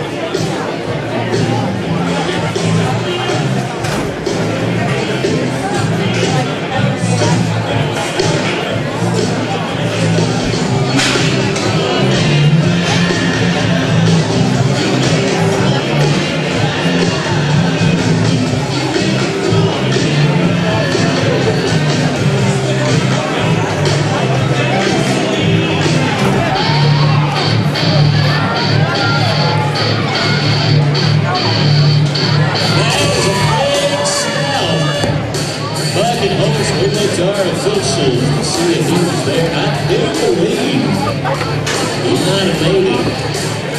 Official to see if he was there. I do believe he might have made it.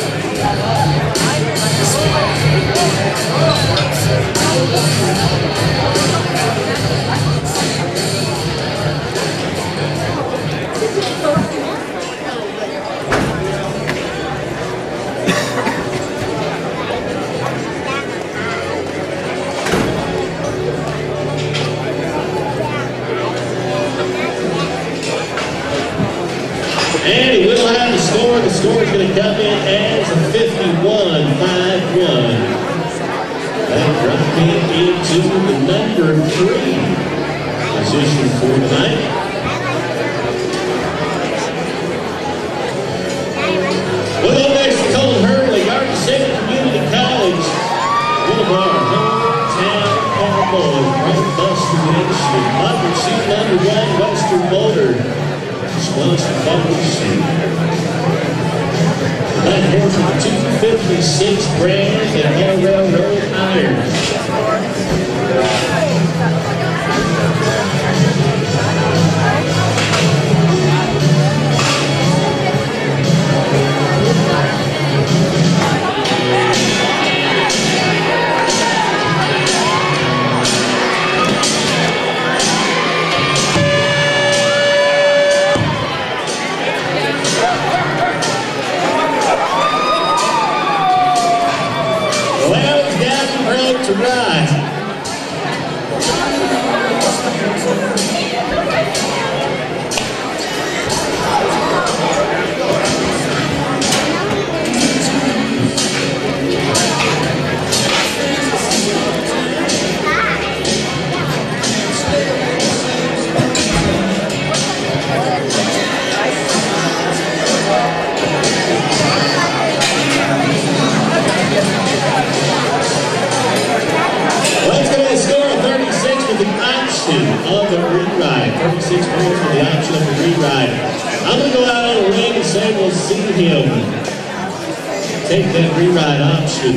And he will have the score. The score is going to come in as a fifty-one five one. That dropped him into the number three position for tonight. We'll go next to Cole Hurley, Garden City Community College. Right here for the two fifty-six brand and All Railroad Iron. To ride. Of the rewrite, thirty-six points for the option of the rewrite. I'm going to go out on the ring and say we'll see him take that rewrite option.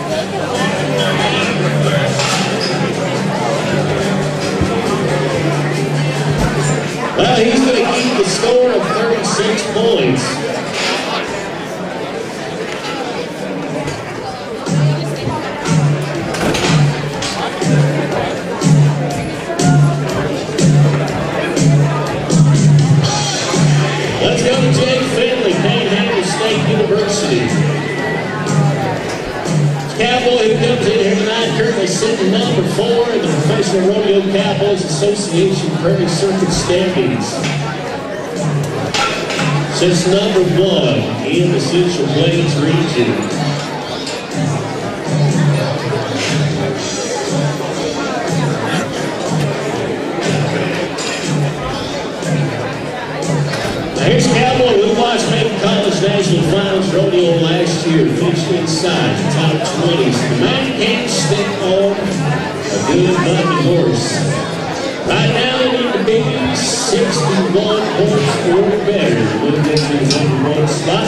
Well, he's going to keep the score of thirty-six points. Let's go to Jake Finley, Panhandle State University. Cowboy who comes in here tonight, currently sitting number four in the Professional Rodeo Cowboys Association Prairie Circuit standings. Sits number one in the Central Plains region. Here's Cowboy who watched Macon College National Finals Rodeo last year, finished inside the top twenties. The man can't stick on a good bucking horse. Right now they need to be sixty-one points or better to win this number one spot.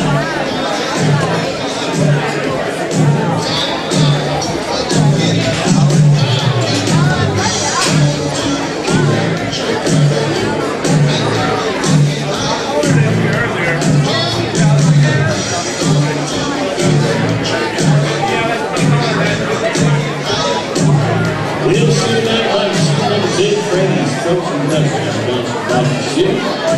We'll see that like some big friends coaching countries about to shoot.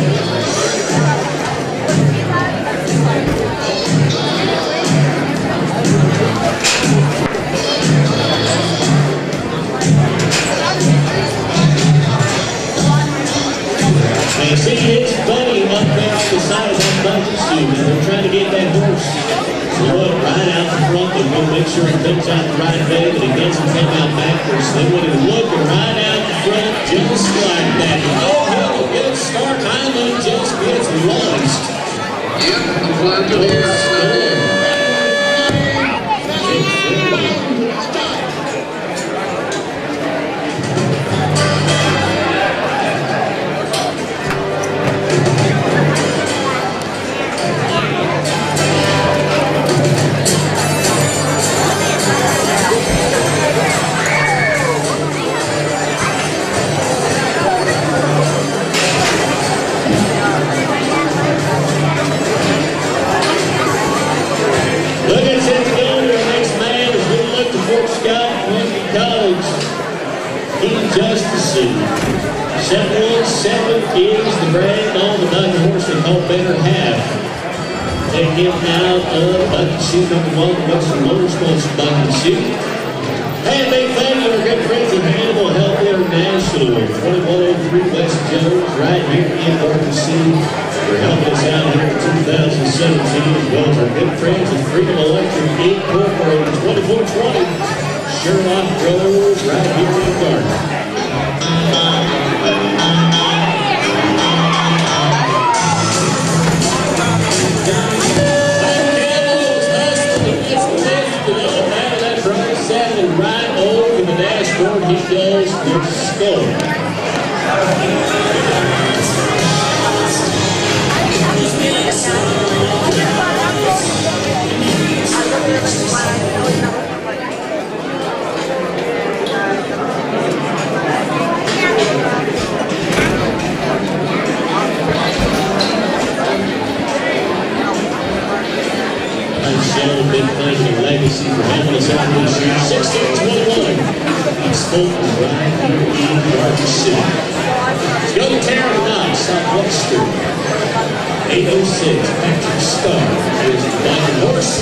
And you see it's Buddy up there on the side of that bucket shoe, and they're trying to get that horse to look right out the front and go make sure he comes out the right way, but he doesn't come out backwards. They want him looking right out the front just like that. Oh, he'll a good start. Heinlein just gets launched. Yep, I'm glad to hear it. seven one seven is the brand on the bucking horse they call Better Half. Take him out of bucking shoe number one, Western Motorsports bucking shoe. And big thank you to our good friends at Animal Health International, twenty-one oh three West Jones, right here in Oregon City. For helping us out here in two thousand seventeen, as well as our good friends at Freedom Electric Incorporated, twenty-four twenty Sherlock Road, right here in Garden. Right over the dashboard, he goes with score. show a big thing in legacy for having us on this year. sixteen twenty-one. It's Fulton right here in Garden City. Let's go to Terry Knox, Southwestern. eight oh six, Patrick Starr. Here's the Black Horse.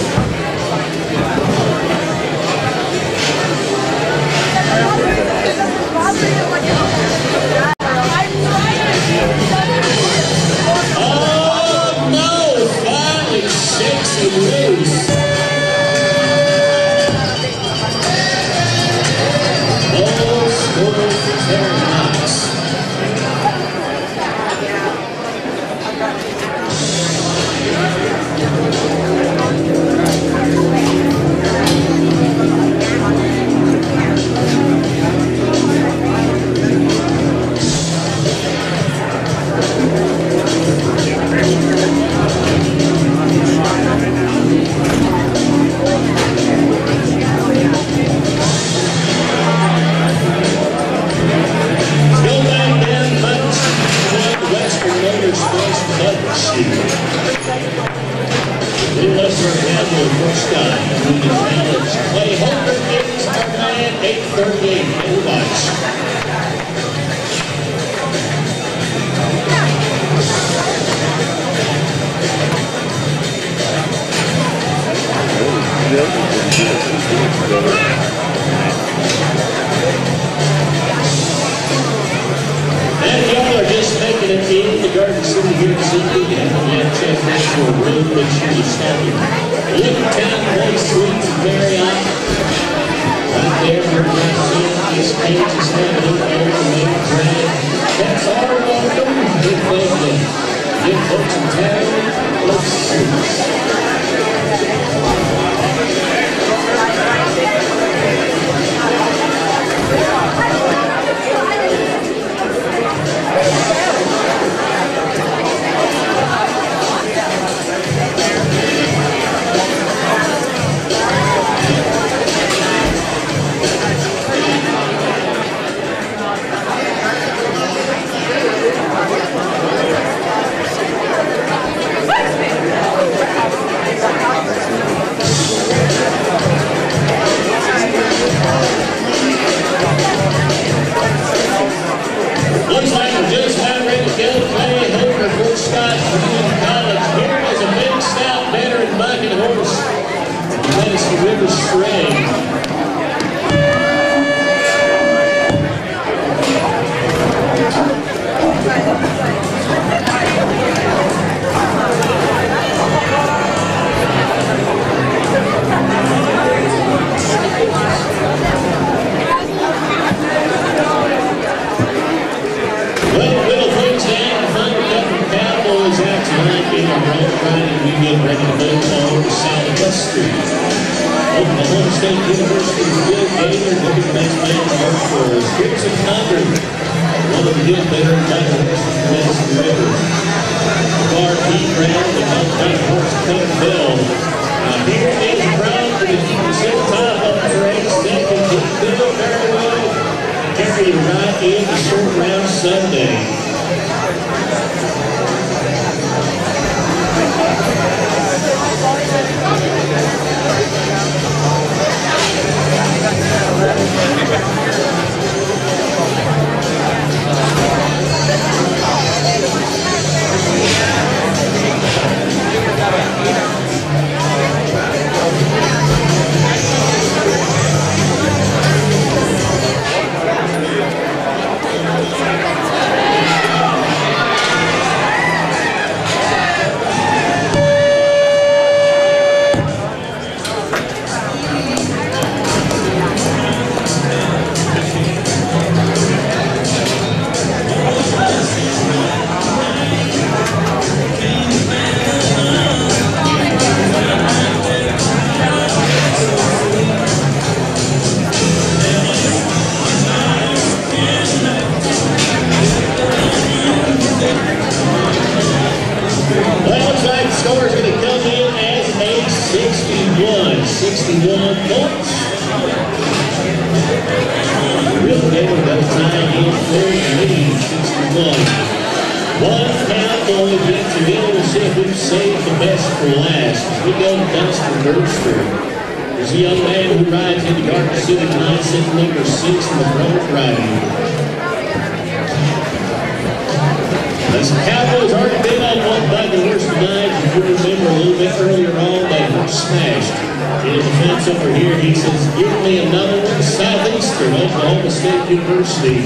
Oh no! Finally shakes him loose. Oh, score for Terry Knox. Clay Holder is our man, eight thirty-eight. Very much. And y'all are just making it in the Garden City here this evening at the Manchester National Road. Make sure you stop in Lincoln Town Place Suites and Marriott. Right there, we're going to see these pages having it on the main drag. That's our welcome. Good welcome. Good folks in town. Let's see. Looks like we're just about ready to go. Clay Holder, Fort Scott, Community College. Here is a big stout veteran bucking horse. That is the River Stray. Oklahoma State University's Bill Gaynor, looking at next man to work for Gibson Congress. One of the good better battles across the river. Bar Pete Brown, the Mountain Horse Cup Bill. Now here is Brown for the Gibson top up the race. That can keep Bill very well. Carry you right in the short round Sunday. sixty-one points. Real Gator got a tie in third lead, sixty-one. One cowboy yet to go. We'll see if we've saved the best for last. As we go to Dustin Brewster. There's a young man who rides in the Garden City tonight, sitting number six in the front riding. As the Cowboys already been on one by the worst tonight, if you remember a little bit earlier on, they were smashed. In the fence over here, he says, give me another one, Southeastern, Oklahoma State University.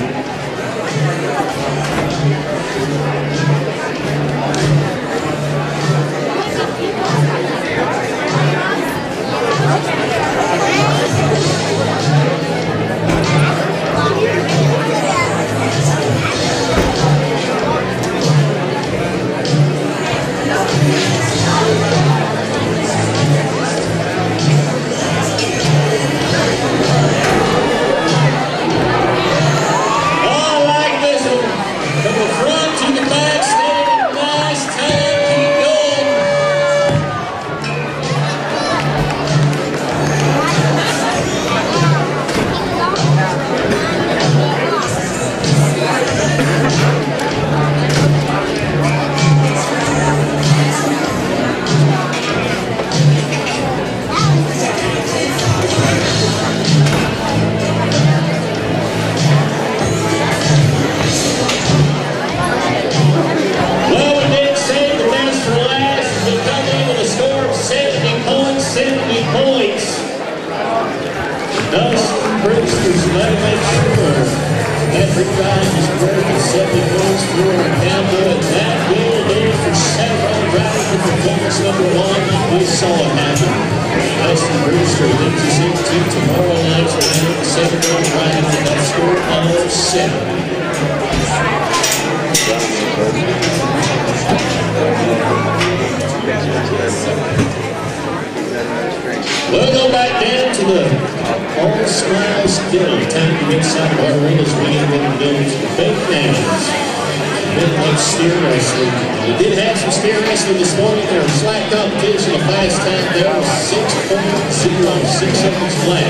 We'll go back down to the All Smiles Dinner. Time to get some of our arenas winning with the buildings for fake names. Bit like steer wrestling. We did have some steer wrestling this morning. There was slack competition. The fast time there was six point zero six seconds flat.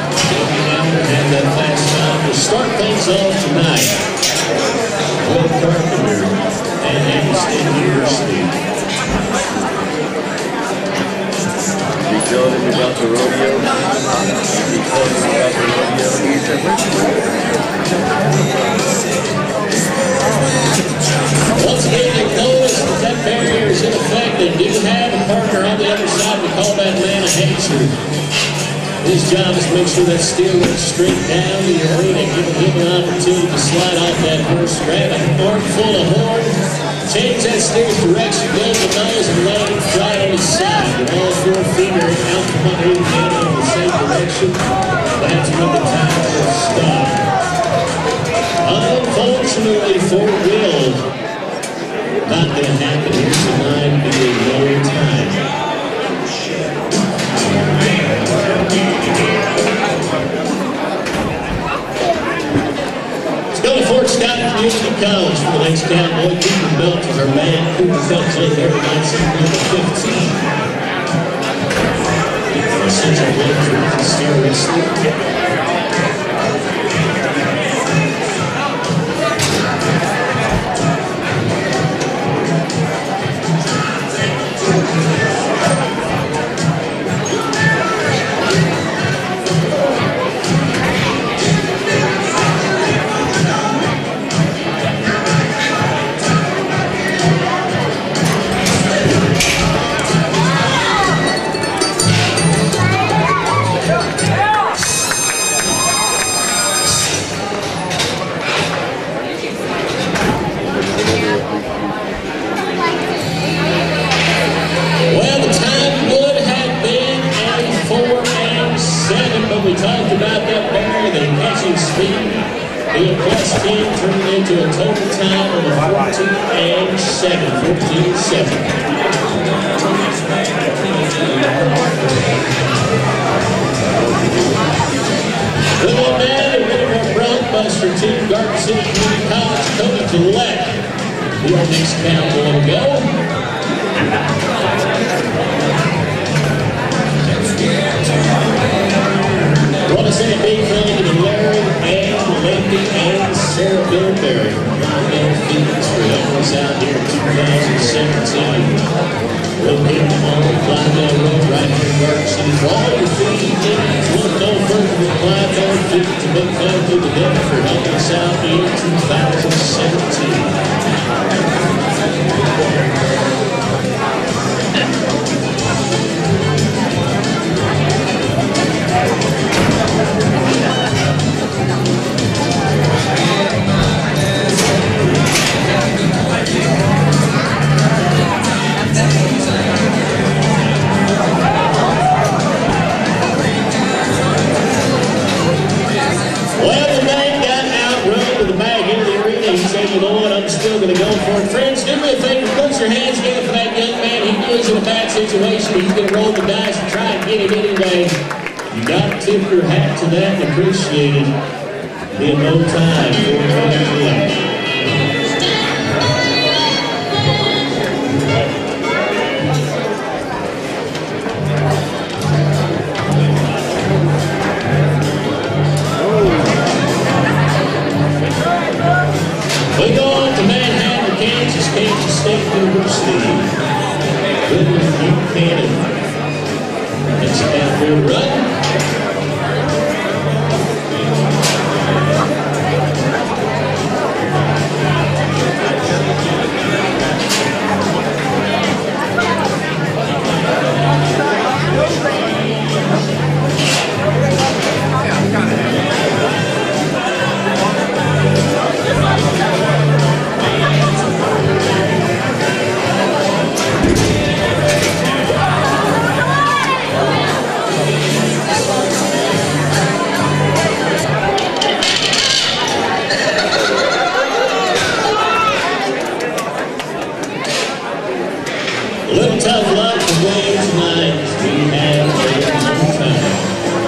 Now we have that fast time to start things off tonight. Will Carpenter and Hampton State University. You told him about the rodeo? You told him about the rodeo? Once again, they noticed that that barrier is in effect. They do have a partner on the other side. We call that man a hazer. His job is to make sure that steer went straight down the arena, giving him an opportunity to slide off that horse, grab a armful of horn, change that steer's direction, go to the nose, and let him fly on his side. With all four feet are out from underneath him in the same direction. That's when the time will stop. Unfortunately for Will, not going to happen here tonight. It'll be a long time. Let's go to Fort Scott Community College for the next cowboy. Cooper Belt is our band. Cooper Belt's in there tonight, sitting number fifteen. Our central winner is steer wrestling. We talked about that barrier, the catching speed, being plus ten, turning into a total time of a fourteen and seven. fourteen seven. We'll go down to one of our Brockbuster team, Garden City Community College, Cody Gillette. The next cowboy to go. I want to say a big thank you to Larry and Lindy and Sarah Billberry. And Phoenix for helping us out. for all your fees and needs. Look no further than Clive North fifty to make time to the devil for helping us out in two thousand seventeen. Well, the man got outrun with the bag into the arena. He said, you know what, I'm still going to go for it. Friends, do me a favor, put your hands together for that young man. He knows in a bad situation. He's going to roll the dice and try and get him anyway. You got to tip your hat to that and appreciate it. In no time for it. We go on to Manhattan, Kansas, Kansas State University. Goodman Buchanan. It's an outfield run. A little tough luck to win tonight. We have a time.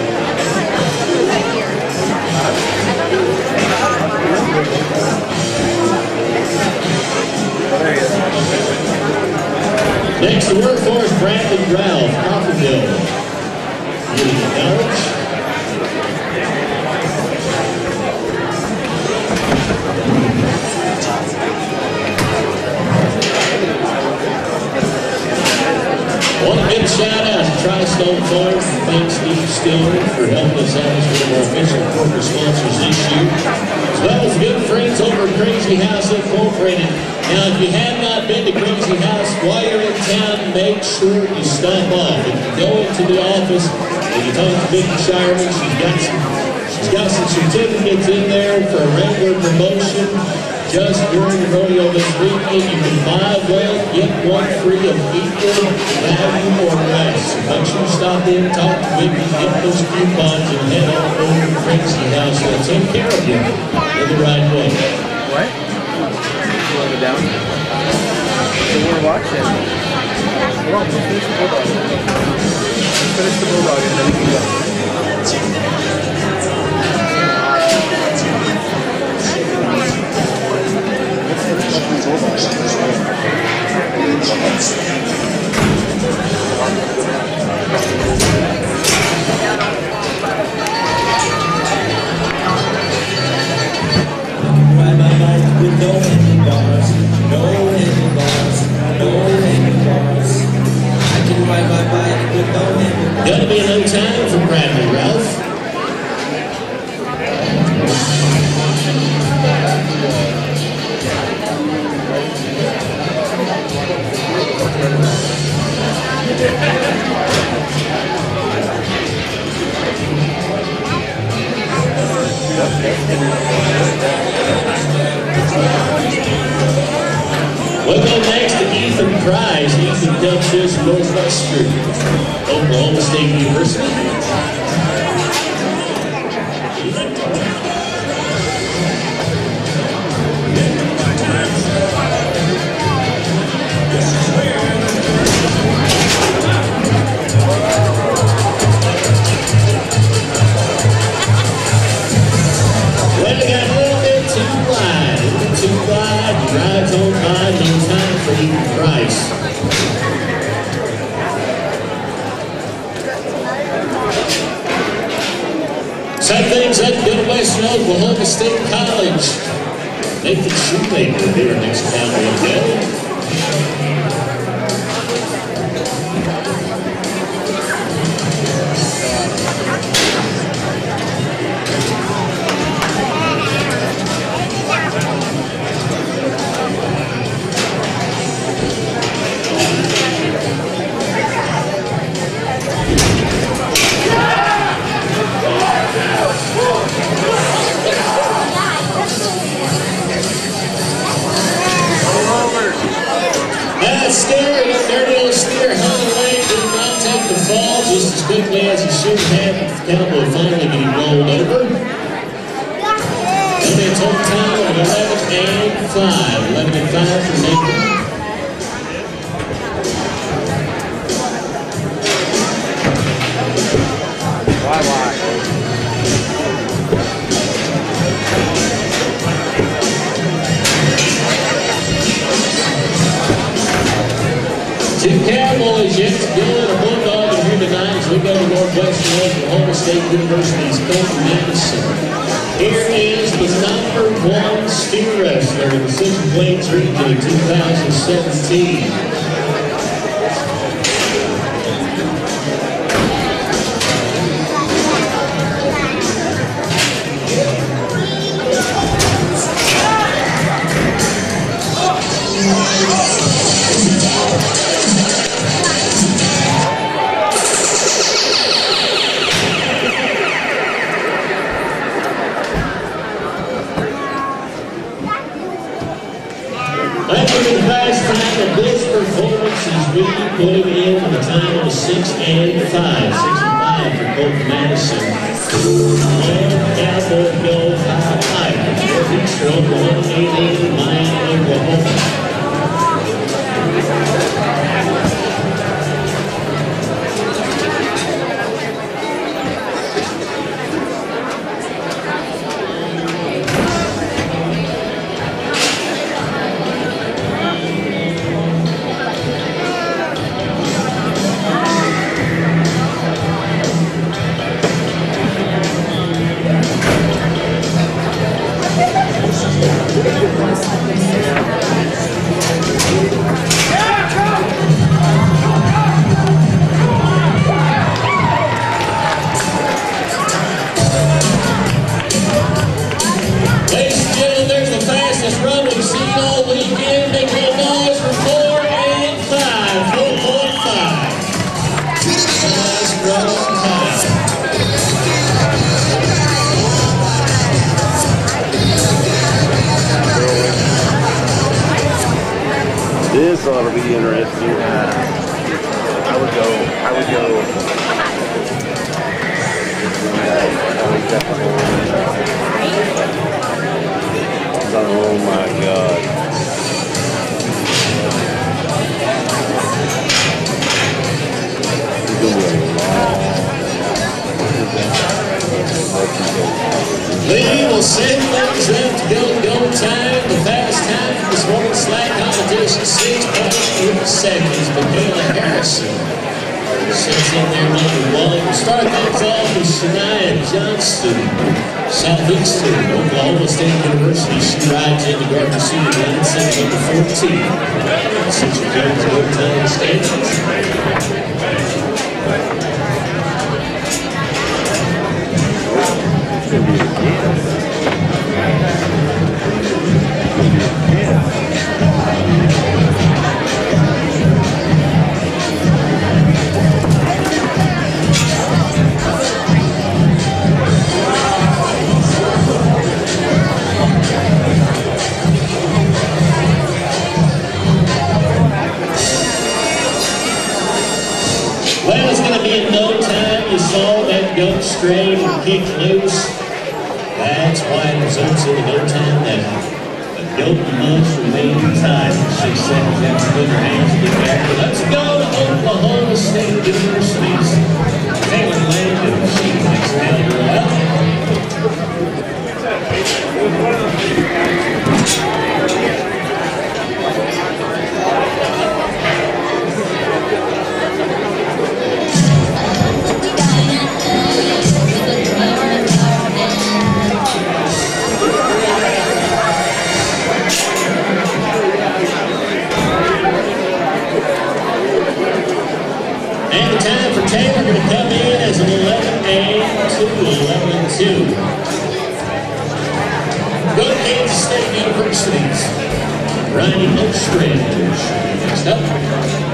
Next to work for is Brandon Ralph, Copperville. Union College. One big shout out to Tri-Stone Farms and thanks Steve Stillman for helping us out as one of our official corporate sponsors this year. As well as good friends over at Crazy House Incorporated. Now, if you have not been to Crazy House, while you're in town, make sure you stop off. If you go into the office and you talk to Vicki Shireman, she's got some, she's got some certificates in there for a regular promotion. Just during the rodeo this weekend, you can buy well, get one free of equal value or less. So make sure you stop in, talk to Vicki, get those coupons, and head on over to Crazy House. They'll take care of you in the right way. What? You want to go down? So we're watching. Hold on, let's finish the bulldog. Let's finish the bulldog and then we can go. Ride my bike with no handlebars, no handlebars, no handlebars. I can ride my bike with no handlebars. Gonna be a no time for Bradley Ralph. We'll go next to Ethan Price. Ethan comes to us from Northwestern, Oklahoma State University. Well, we got a little bit too wide, a little too wide. Rides on by, no time for Ethan Price. Set things up to go to Western Oklahoma State College. Nathan Shoemaker here next time we'll go. Series half Cowboy finally getting rolled over. That'll be a total time of eleven and five. eleven and five for Nathan. Why, why? Two Cowboys yet to go in a Bulldog in here tonight as we go to Northwestern Oklahoma State University's Colton Madison. Here is the number one steer wrestler in the Central Plains region in two thousand seventeen. Putting in the time of six and five, sixty-five for Colton Madison. And Cowboy go high five. Feature Oklahoma, eighteen, Miami, Oklahoma. This ought to be interesting. I would go, I would go. I would definitely. Oh my God. It's going to be a long. Lee will send things up to go go time. The fastest time for this morning's slack competition, six point eight seconds. Michaela Harrison sits in there number one. We'll start things off with Shania Johnston, Southeastern Oklahoma State University. She rides in the Gardner Cedar line, set number fourteen. Central County's overtime standings. Well, it's going to be in no time. You saw that goat straight and kicked loose. That's why it results in no time that a goat must remain tied. Six seconds after putting her hands in the back. But let's go to Oklahoma State University's Taylor Landon. She makes Taylor up. And the time for Taylor going to come in as an eleven A to eleven two. Go to Kansas State University's Ronnie Ostridge. Next up.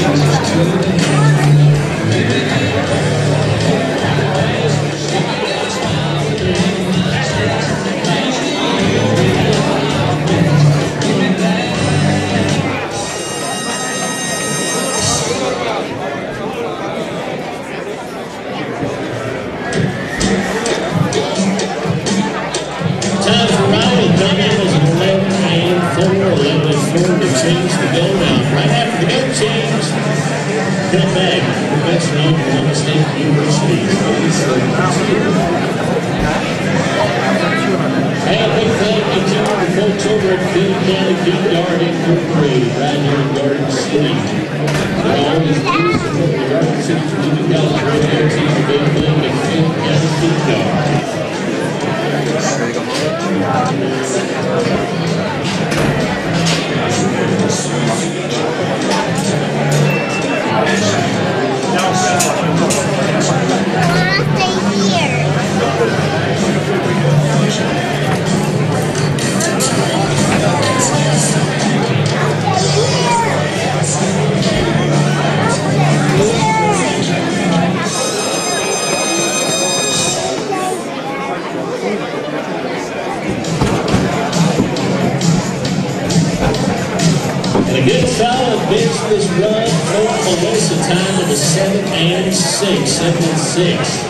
A good solid business run for Melissa, time of the seven and six, seven and six.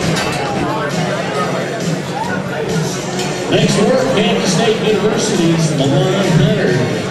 Next work, Kansas State University's Milan Hunter.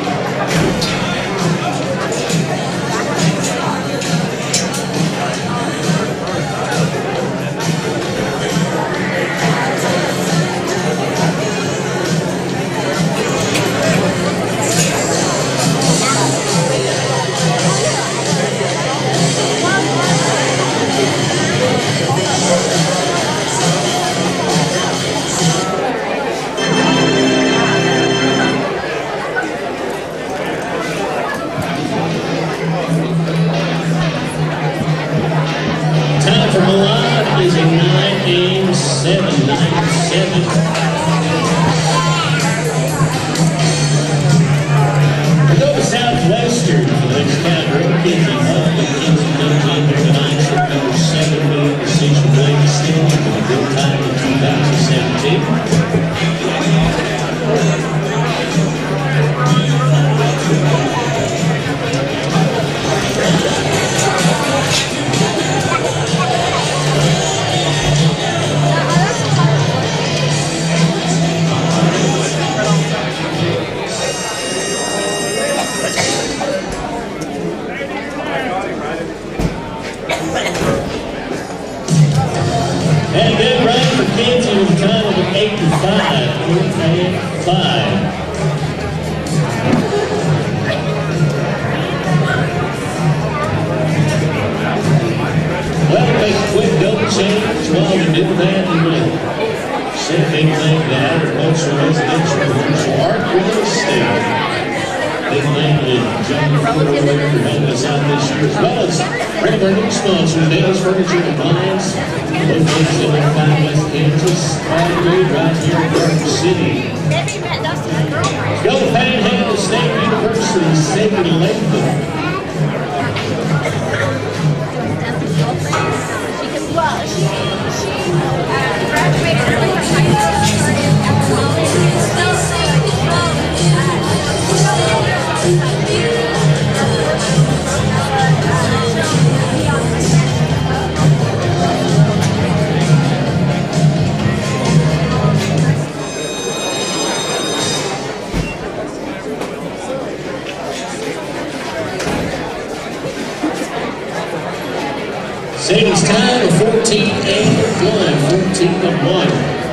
Sadie's time of fourteen and one, fourteen and one.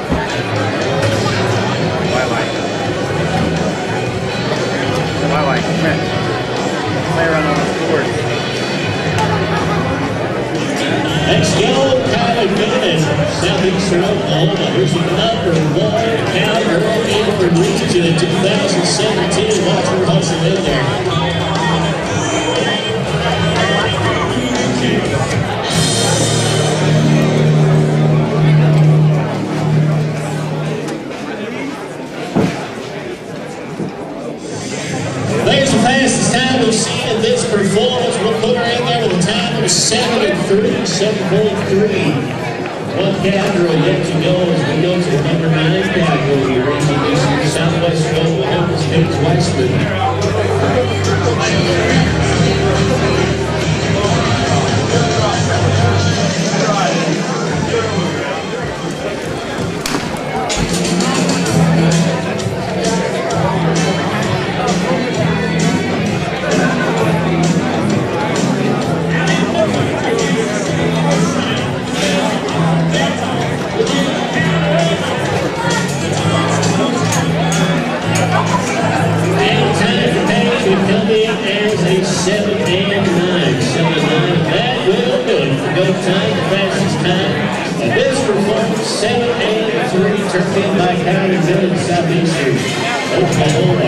My life. My life. Play around on the board. Next go, Kylie Bennett, Southeastern Oklahoma. Here's the number one cowgirl in the region two thousand seventeen. Watch her hustle in there. There's the fastest time we've seen in this performance. We'll put her Time seventy-three, seven point three. One category yet to go as we go to the number nine category. We're introducing the Southwest Oklahoma's Paige Weissman. Seven and nine, seven and nine. That will do it for go time, the fastest time. And this performance, seven and three, turned in by County Village, Southeastern Oklahoma.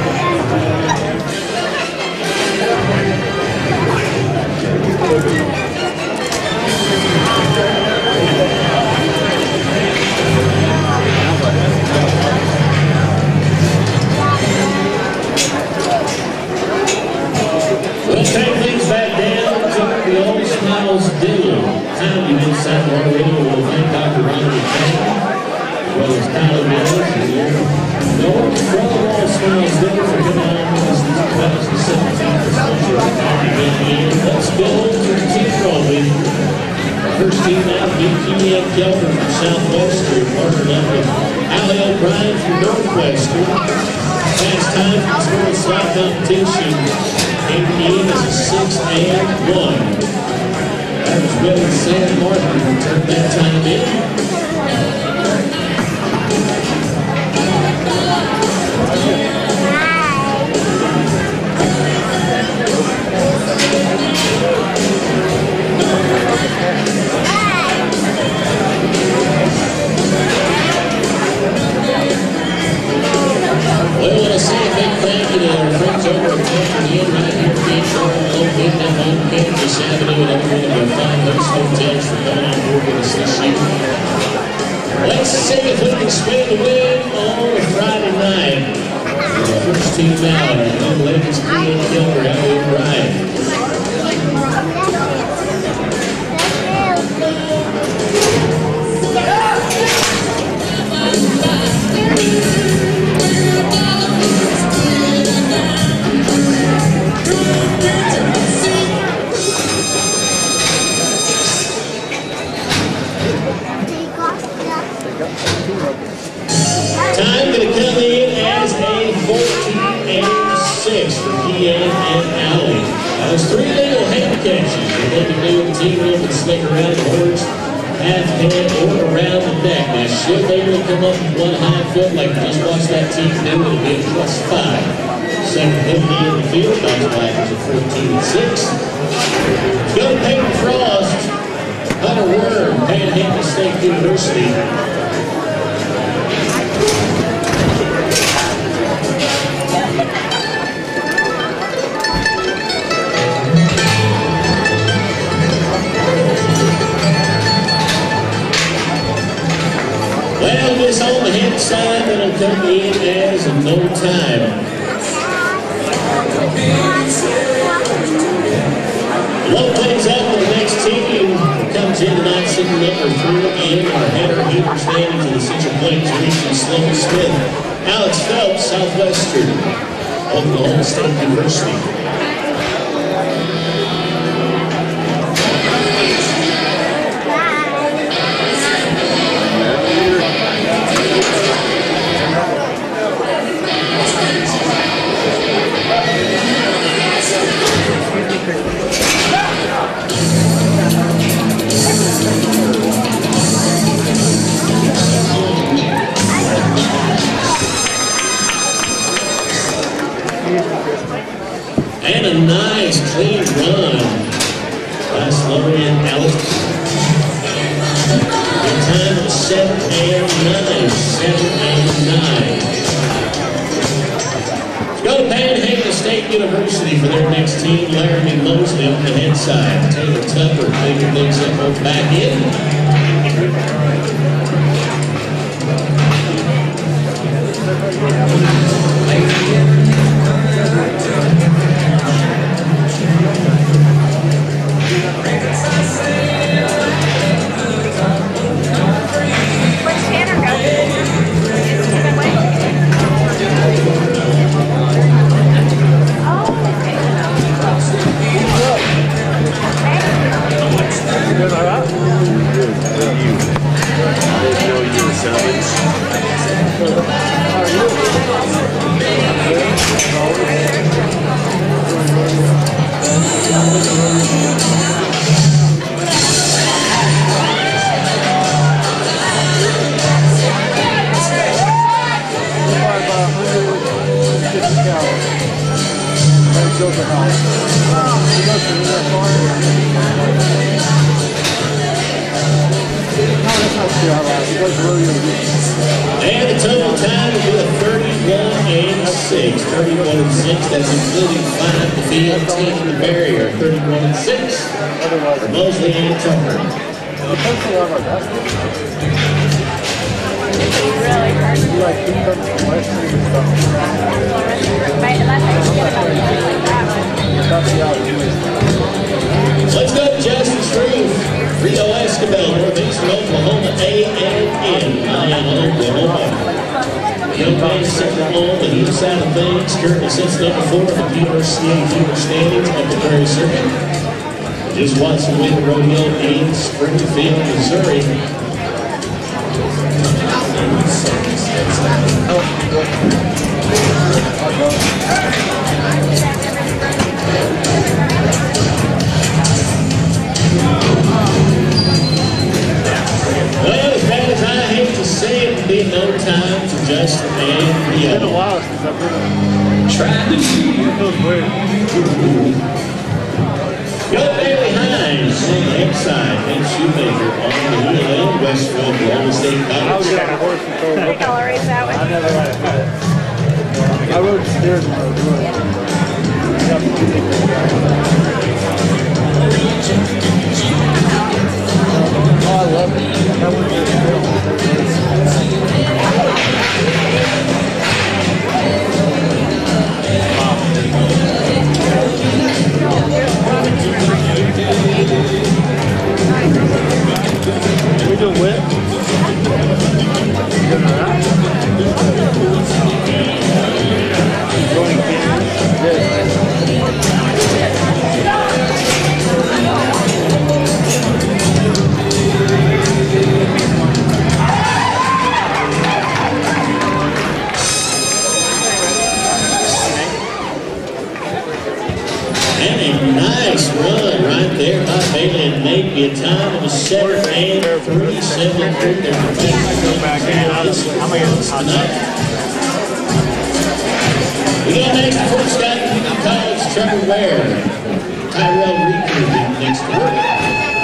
Inside Laredo, we'll thank Doctor Ronnie Tank, as well as Tyler Mills, and North from All Smiles Dinner for coming on with us in two thousand seventeen. Let's go to the team rolling. First team out, B Q M Kelvin from Southwestern, partnered up with Allie O'Brien from Northwestern. Fast time for scoring slot competition. A P M is a six and one. That was Will San Martin who turned that time in. Well, I want to say a big thank you to our friends over at Temple Inn right here at Beach Road, located on Kansas Avenue, and every one of our fine host hotels for coming on board with us this year. Let's see if we can spin the win on a Friday night. The first team out, our young ladies, B N Killer, Allie O'Brien. Time going to come in as a fourteen and six for P A and Allie. Now there's three legal hand catches that they can do in the team room and snake around the horns, half head or around the neck. Now should they really come up with one high foot like we just watched that team do, it'll be a plus five. Second fifty in the field, bounce backers at fourteen and six. Go to Peyton Frost, Hunter Worm, Panhandle State University. Well, this on the head side, that'll come in as a no time. Low things up for the next team. Comes in tonight, sitting number three in our header heater standings in the Central Plains region. Sloan Smith, Alex Phelps, Southwestern, Oklahoma State University. And a nice clean run by Slorian Alex. The time of seven and nine. Seven and nine. Let's go to Panhandle State University for their next team. Laramie Mosley on the head side. Taylor Tupper taking things up on back in. Thank you. And the total time will be a thirty-one and six. thirty-one and six, that's including five to field, ten to the barrier. thirty-one and six for Mosley and Tucker. Let's go to Justice Roof. Rio Escabel, Northeastern Oklahoma, A and N. nine Oklahoma. Young man sitting on the east side of things, currently sits number four in the P R C A junior standings at the Prairie Circuit. Just watching win the rodeo in Springfield, Missouri. Well, as bad as I hate to say it, be no time for Justin and the It's been a other. while since I've been Trying to see It feels weird. Go Bailey Hines on the left side, and Shoemaker on the heel end, Westfield, Oklahoma State I was College. on a horse before. I think I'll erase that one. I never had a bit. I rode steers when I was doing it. Yeah, but you think that. Oh, I love it. That was we do whip. You know that? Going candy. Good. And a nice run right there by Bailey and Napier. A time of a seven and three, seven through their Go back in. I'm going to get tonight. We go next to Fort Scott Community College, Trevor Ware. Tyrell Reeker next to him.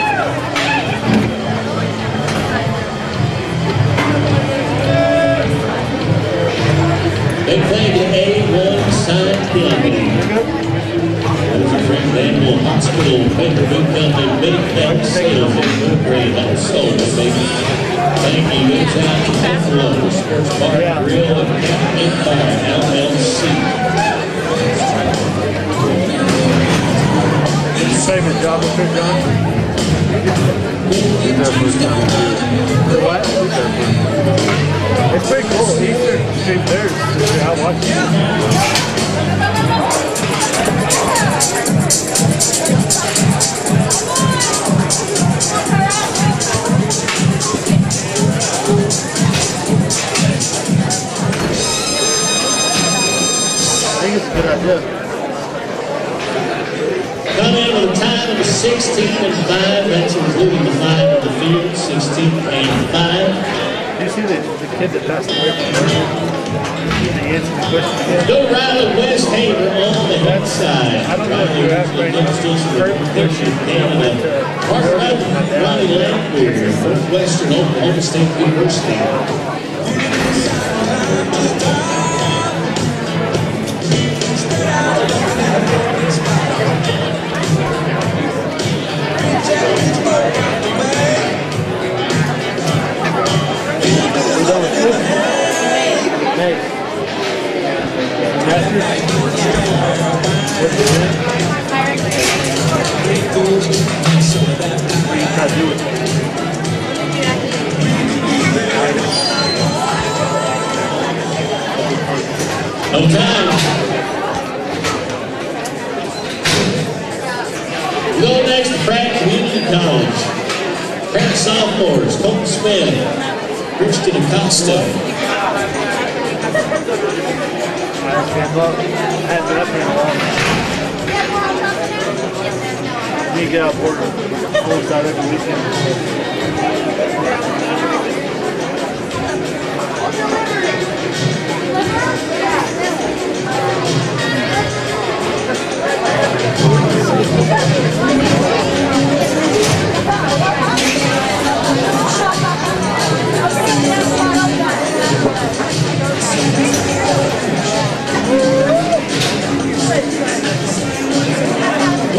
They played the A one side building. Those are friends of Animal Hospital, Pay-Per-View Company, Big Health Sales, and Great Health Soul, baby. Thank you. It's out to Buffalo, Sports Bar and Grill, and Empire L L C. Favorite job up here, John? What? It's pretty cool. Eastern Street Bears. I watched it. I think it's a good idea. Coming with a time of sixteen and five, that's including the five of the field, sixteen and five. Did you see the, the kid that passed away from the He answered the question again? Go Riley West Haver on the head side. I don't know if you're after any protection Canada. Mark Riley Landwehr, Northwestern Oklahoma State University. Hey. Masters? What's your name? What are you trying to do with it? No time. We go next to Pratt Community College. Pratt sophomores, Colton Smith, Christian Acosta. I can't love it. I haven't been up here in a while. You get out board full side every weekend.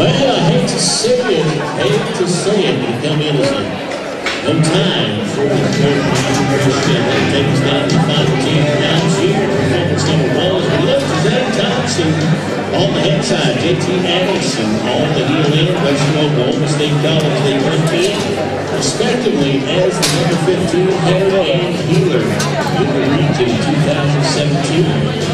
Well, I hate to say it, hate to say it, but come in as a one time for the Christian. They take us down to the final team rounds here. Performance number one is we look to Zane Thompson on the head side. J T Addison on the heel end. Western Oklahoma State College, they went in respectively as the number fifteen header and healer in the region in two thousand seventeen.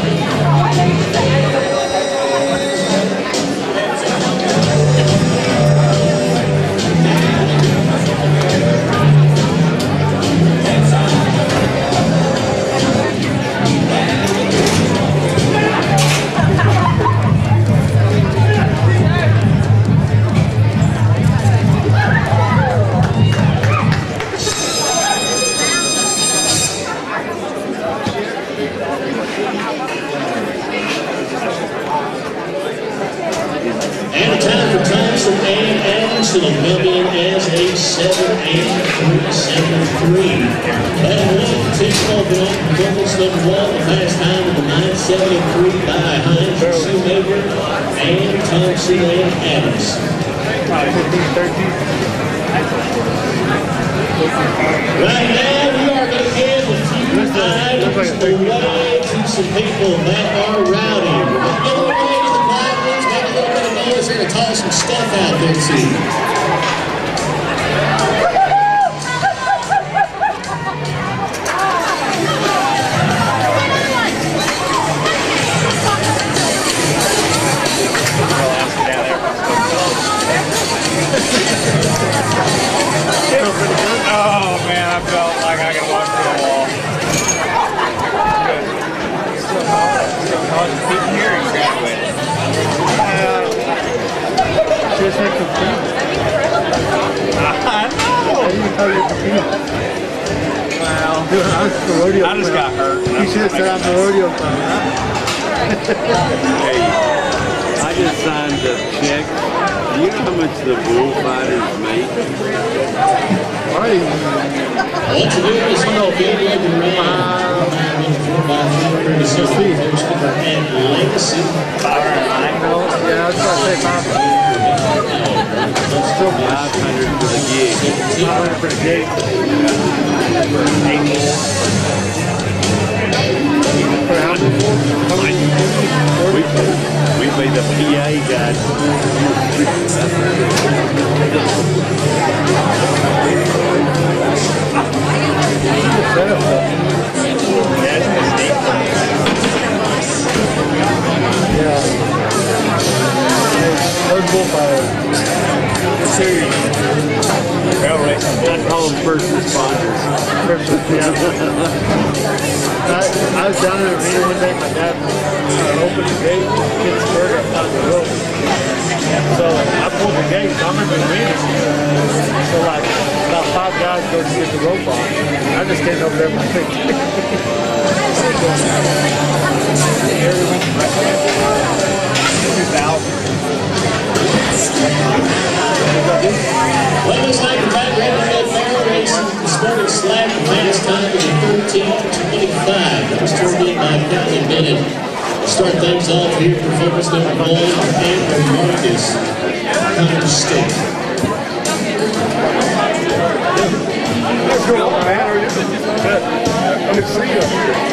Will come in as a seven and three, seven three. That one, Tinsmore Blunt, performance number one, the fast time of the nine seventy-three by Hines and Shoemaker and Thompson and Adams. Right now, we are going to give a few items away to some people that are rowdy. We're going to give away to the quiet ones, make a little bit of noise here to toss some stuff out there to you. Oh man, I felt like I could walk through a wall. Still college, still college, keep hearing graduated. Uh, just like compete. I know. How do you tell you're competing? Well, dude, I was the rodeo. I just got hurt. You should have said I'm the rodeo club. Hey, I just signed a check. Do you know how much the bullfighters make? What to do is you know, big like the round. four by three, the Sophie Hoster and Legacy. Yeah, I was about to say five. Still five hundred for the gig. five hundred for the gig. For how many? We, we made the P A guy. Yeah. Those bullfighters. Serious. I call them first responders. First, yeah. I, I was down in the arena one day, my dad uh, opened the gate, kids burger on the road. So I pulled the gate, so I'm in the arena. So like, about five guys go to get the rope off. I just stand over there with my picture. Well, looks like the back round of that barrel racing started slack. The fast time is thirteen twenty-five. That was turned in by Cotton Bennett. Start things off here. Performance number one, Andrew Marcus, Connor State. Let's go, man. Good. I'm excited.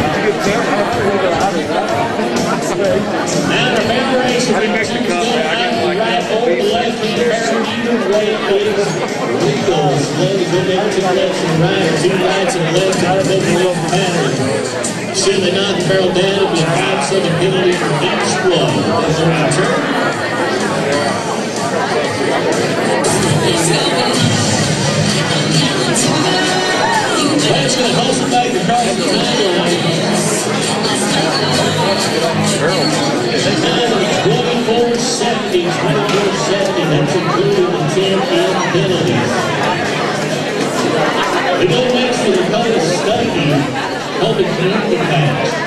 Now the barrel racing is going out right over the left hand barrel. Either way it is legal. Slowly go down to the left and right, two rights and left out of the left pattern. Should they knock the barrel down, it'll be a five-second penalty for each one. That's on the turn. That's going to hold it back across the timeline. twenty-four seventy, twenty-four seventy, that's including the ten in penalties. We go next to Dakota Stuckey, helping keep the pass.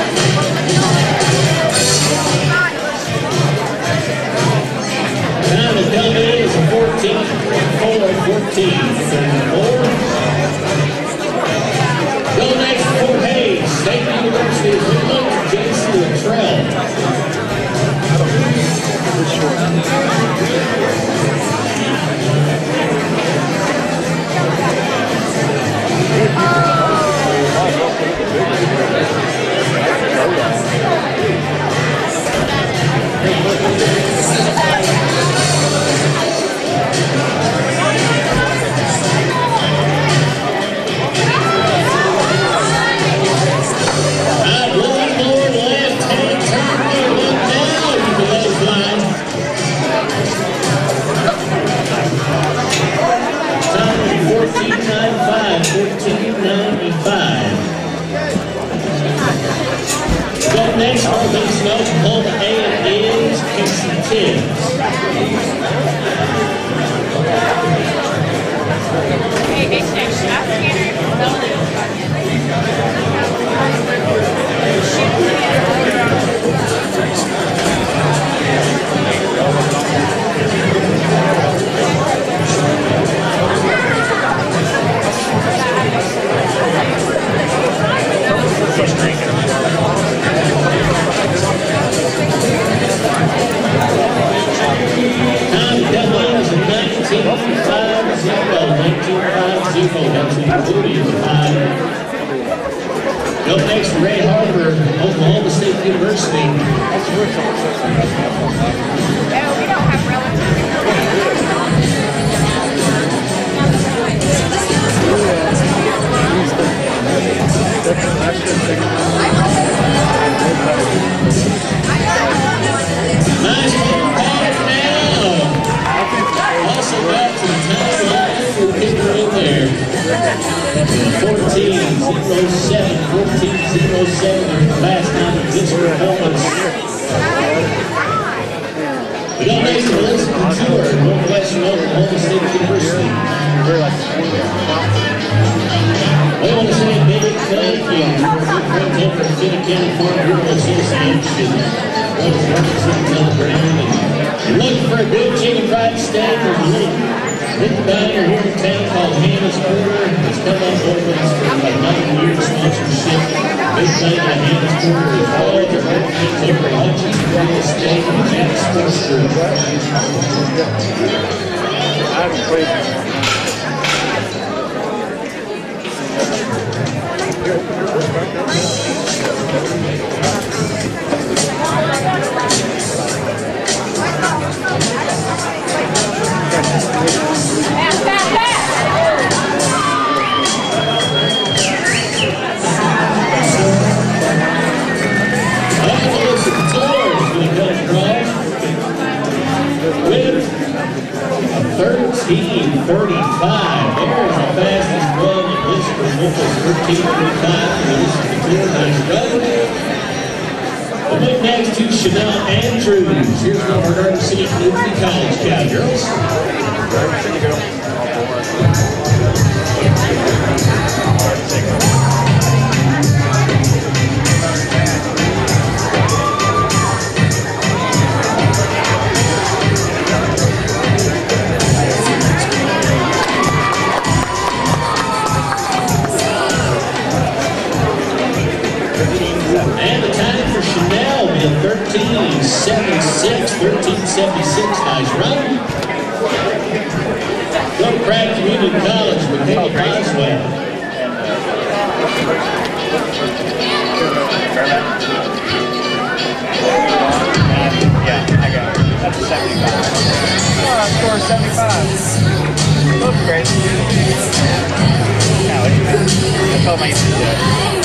Now will come in as a fourteen, four, fourteen, thirty-four. Go next for Fort Hays State University is Luke Jason Luttrell. fourteen ninety-five. Go next, Arlington, Oklahoma A and M's Casey Tibbs. Go next, Ray Harper, Oklahoma State University. Oh, we don't have Nice one back now. Also got some time left for kicker in there. fourteen oh seven, fourteen oh seven, last time of this performance. We got next to Melissa Couture, Northwestern Oklahoma State University. We want to say a big thank you to our good friends over at Finney County Farm Bureau Association. Representing on the ground and looking for a good chicken fried steak or a little little diner here in town called Hannah's Quarter. It's come up over us for about nine years sponsorship. Big thing at Hannah's Quarter is all their things over at Hutchins Real Estate and Jack's Sports Group. I'm crazy. thirteen thirty-five. There's the fastest run in Elizabeth Nichols, thirteen thirty-five. Nice run. We'll move next to Chanel Andrews. Here's one for Garden City Community College Cowgirls. And the time for Chanel will be a thirteen seventy-six, thirteen seventy-six, nice run. Go to Pratt Community College with Michaela Boswell. Yeah, I got it. That's a seventy-five. Oh, I scored seventy-five. Looks great. Yeah, look at that. That's all my used to do.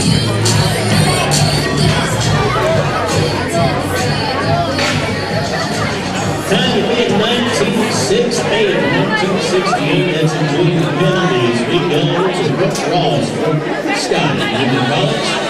Time to be nineteen sixty-eight, nineteen sixty-eight, that's including the penalties. Big Gunners and Brooks Ross for Scott at Union College.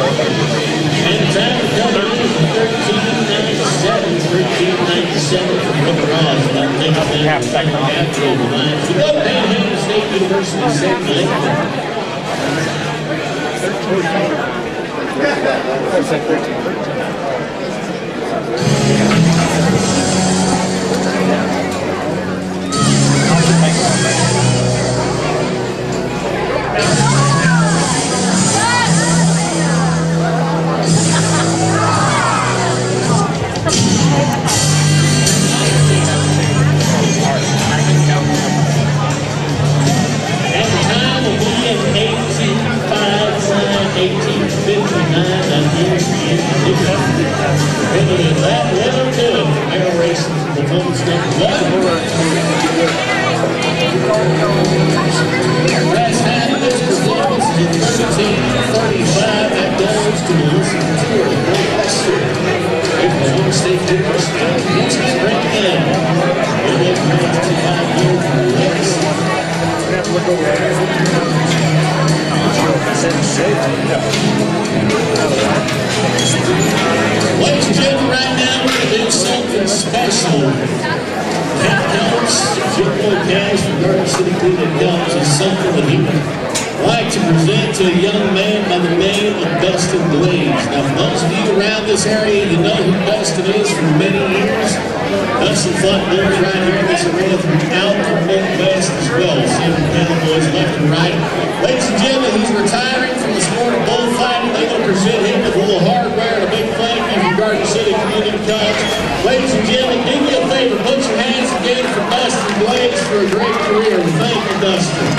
And the time to come in is thirteen ninety-seven, thirteen ninety-seven from River Ross. And I'm thinking that half second after over the line. We go to Panhandle State University, Saint Lake. eighteen fifty-nine, that year's that will do it. Air racing from the home state eleven. Last half of this performance is thirteen thirty-five. That goes to Melissa Tour, Western. The home state university. It's great game. It was twenty-five years for the legacy. We have to look over there. Ladies and gentlemen, right now we're going to do something special. Cat Helms, football cast from Garden City, Cleveland Helms is something that he would like to present to a young man by the name of Dustin Blades. Now, for those of you around this area, you know who Dustin is for many years. Dustin fought bulls right here in this arena throughout the Midwest as well. Seven Cowboys left and right. Ladies and gentlemen, he's retiring from the sport of bullfighting. They're going to present him with a little hardware and a big thank you from Garden City Community College. Ladies and gentlemen, do me a favor. Put your hands together for Dustin Blades for a great career. Thank you, Dustin.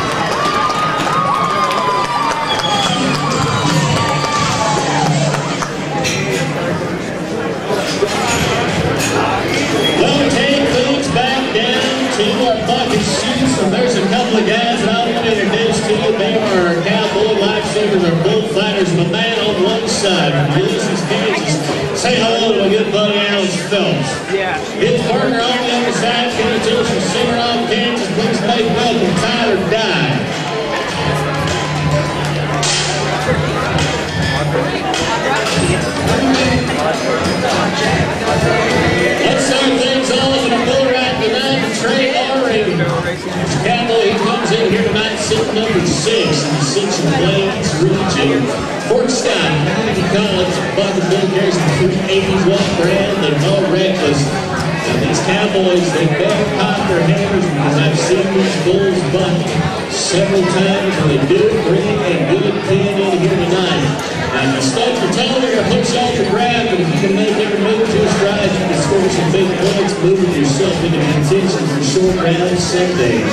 Well, take things back down to our bucket shoots, and there's a couple of guys that I want to introduce to you. They are our cowboy lifesavers, our bullfighters. My man on one side, Ulysses, Kansas. Say hello to my good buddy Alex Phelps. Yeah. His partner on the other side, coming to us from Cimarron, Kansas. Please make welcome Tyler Dye. Let's start things off in a bull ride tonight. Trey Loring. Cowboy, he comes in here tonight, sitting number six in the Central Plains region. Fort Scott Community College, Bucket Bull carries the three eighty-one brand. They're all reckless. And these Cowboys, they better pop their hammers because I've seen these bulls buck several times, and they do bring a good pin in here tonight. And the stuff for telling you to push off the grab, but if you can make every move two strides, you can score some big points, moving yourself into contention for short round Sunday.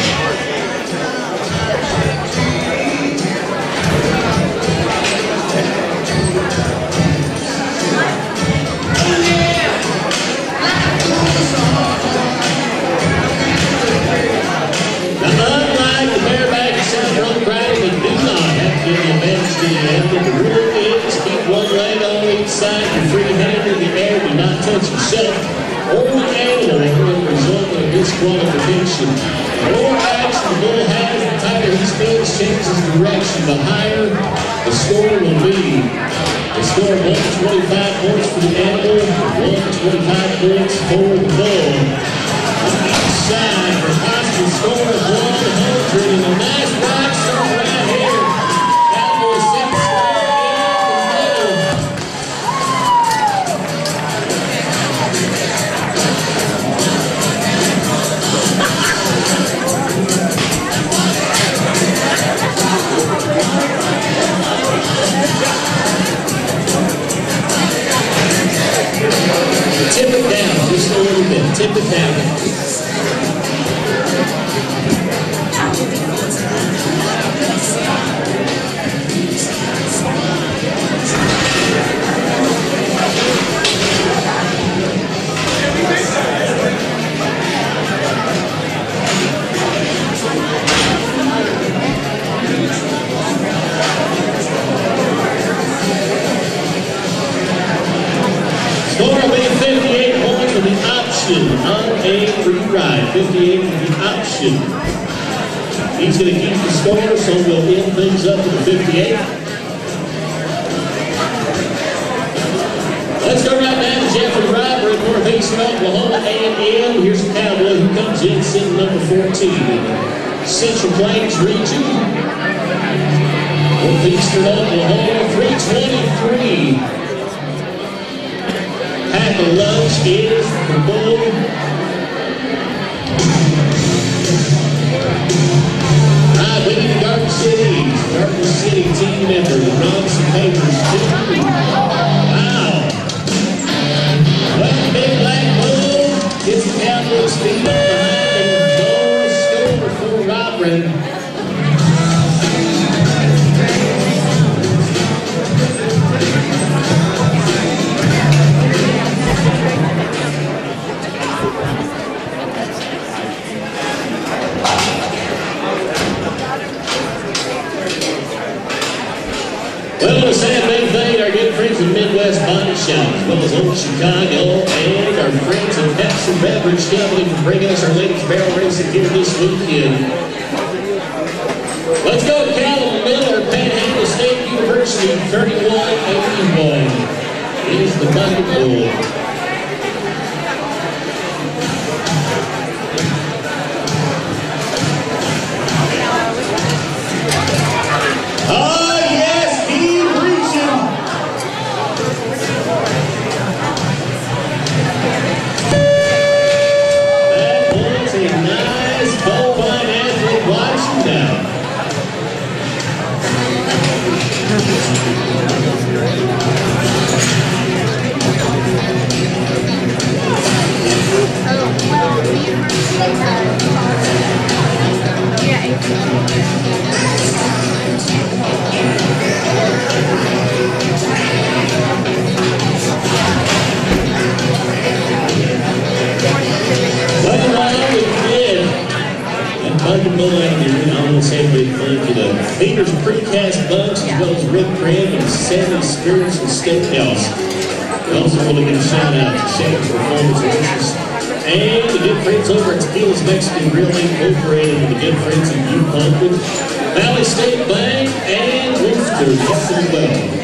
Now, unlike the bareback and South Road riding, they do not have to give the advantage to the end. The rule is keep one leg on each side. You're free-handed in the air. Do not touch yourself or the animal will result in a disqualification. The more action the bull has, the tighter he spins, changes direction. The higher the score will be. The score of one twenty-five points for the animal, one twenty-five points for the bull. On each side, the constant score of one hundred, and a nice ride start right here. Cowboy six right in the middle. Tip it down just a little bit. Tip it down. Score will be fifty-eight points for the option on a free ride. fifty-eight for the option. He's going to keep the score, so we'll end things up to the fifty-eight. Eastern Oklahoma A and M. Here's a cowboy who comes in sitting number fourteen. Central Plains region. Northeastern Oklahoma, three twenty-three. Half of lunch is the bull. Right, we need Garden City. Garden City team member, Robinson Papers, two. Wow. Well, big black bull gets the Cowboys speed up behind and goal score for Robin. Well, to San Big Fade, our good friends from Midwest Body Shop, as well as Old Chicago, and our friends at Pepsi Beverage Company for bringing us our Ladies Barrel Racing here this weekend. Let's go, Calvin Miller, Panhandle State University, thirty-one eighty-one. Is the bucket bull. Peter's Precast Bugs, as well as Rick Craig and Sammy Spirits and Steakhouse. We also want to give a shout out to Shane's Performance Delicious and the good friends over at Tequila's Mexican Grill Incorporated and the good friends at U Pumpkin, Valley State Bank, and Worcester, yes as well.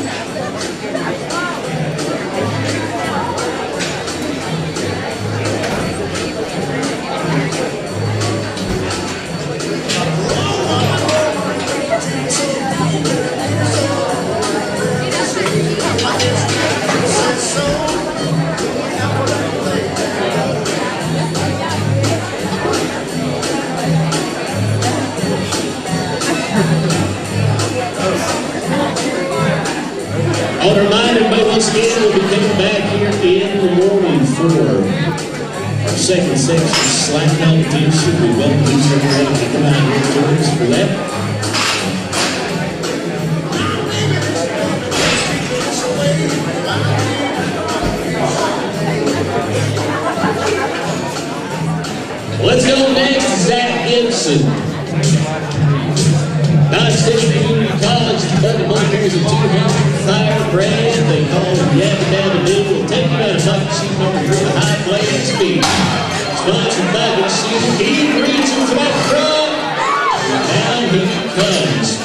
I'll remind everybody once again, we'll be coming back here in the morning for our second section slack competition. We welcome everybody to come out here and join us for that. Let's go next to Zach Gibson. Dodge City Community College, Kentucky Bulldogs, a two hundred fire brand. They call them Yapping Down the Middle. We'll take you out of bucket sheet number three, the high blade speed. Sponsored by the season. He reaches back front. Down he comes.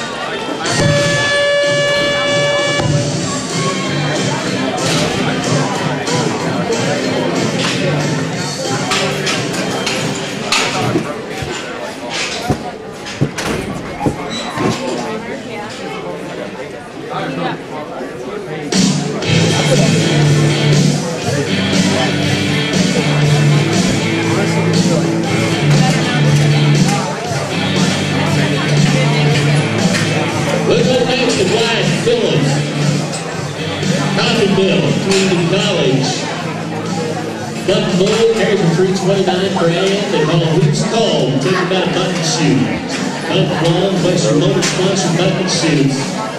Community College. Buck Bull carries a three twenty-nine brand. They call it Who's Called. Take about a bucket shoe. Buck One, Western Motor sponsored bucket shoes.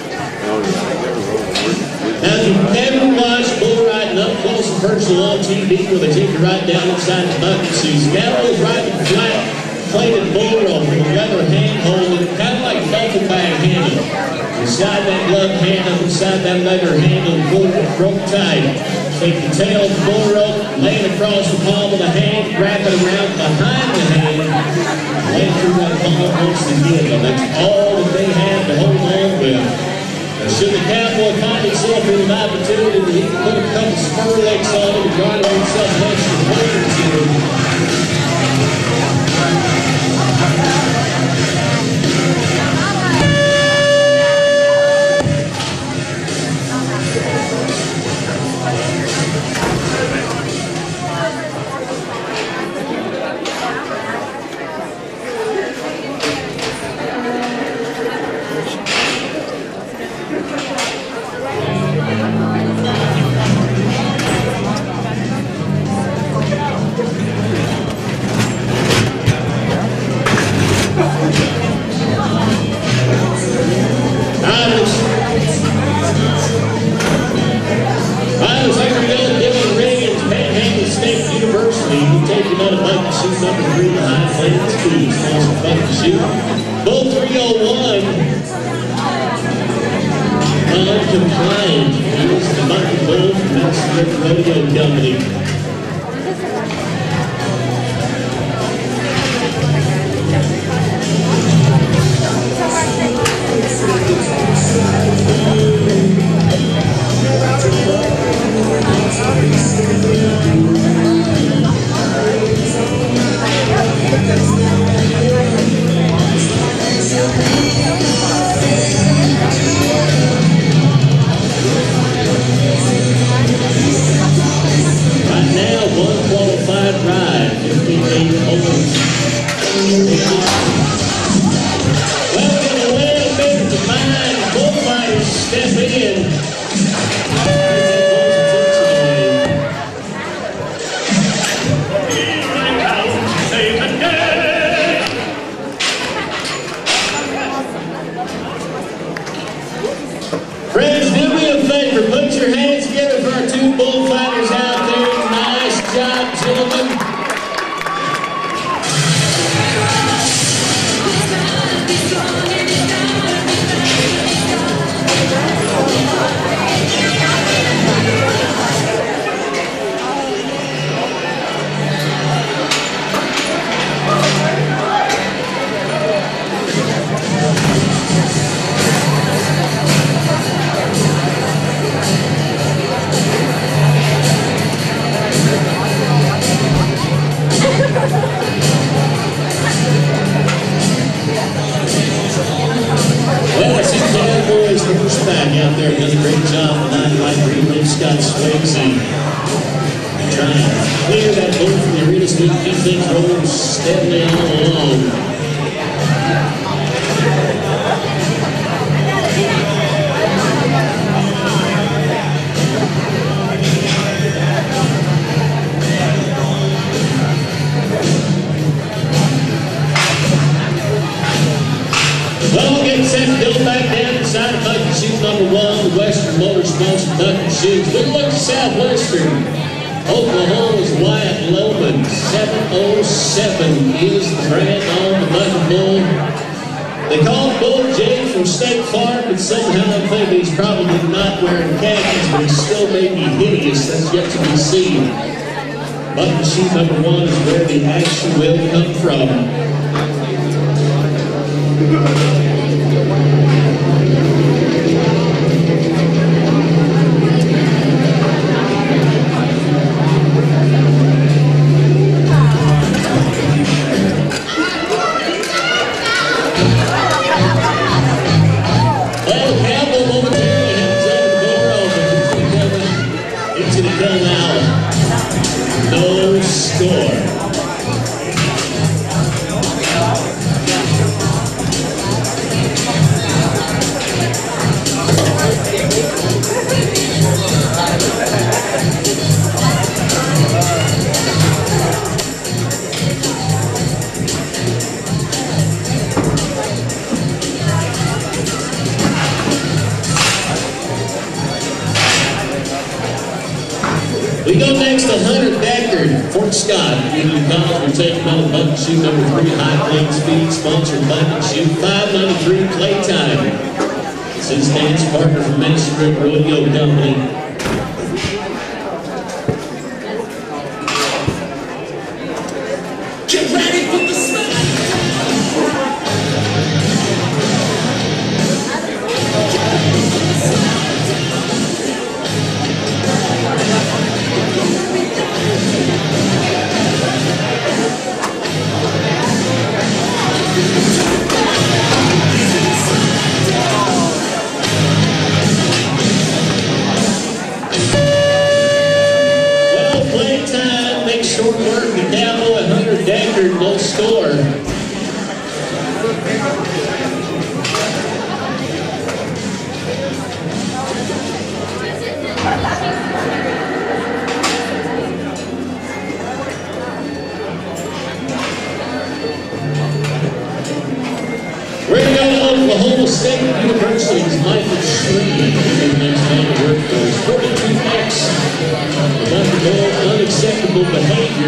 Now, if you've never watched bull riding up close and personal on T V where they take you right down inside the bucket shoes, Gallows riding flat plated bull rope with a leather handhold, kind of like a duffel bag handle. You slide that glove hand up inside that leather handle and pull it rope tight. Take the tail of the bull rope, lay it across the palm of the hand, wrap it around behind the hand, lay it through that palm once again. And that's all that they have to hold on with. Should the cowboy find himself in an opportunity, he can put a couple spur legs on him and garner himself an extra point or two. Bull three oh one, uncompliant. He was the Mountain Bull from Mexican Rodeo Company. Friends, do me a favor, put your hands together for our two bullfighters out there. Nice job, gentlemen. Out there does a great job tonight, like Greenleaf Scott Swayze. Trying to clear that bull from the arena so we can keep things rolling steadily on along. Well, we'll get set to go back down inside the bucket chute number one, the Western Motor sponsored bucket chute. We look to Southwestern. Oklahoma's Wyatt Loman, seven oh seven is the brand on the bucket bull. They call him Bull J from State Farm, but somehow I think he's probably not wearing khakis, but he still may be hideous. That's yet to be seen. Bucket chute number one is where the action will come from. No score. We go next to Hunter Deckard, Fort Scott. Union College will take him on bucket chute number three, High Plains Speed, sponsored bucket chute, five ninety-three playtime. This is dance partner from Mexican Rodeo Company. Get ready for the smash! Get ready for the State University's Michael Shree in the next round of work for forty-two X. About the goal, unacceptable behavior.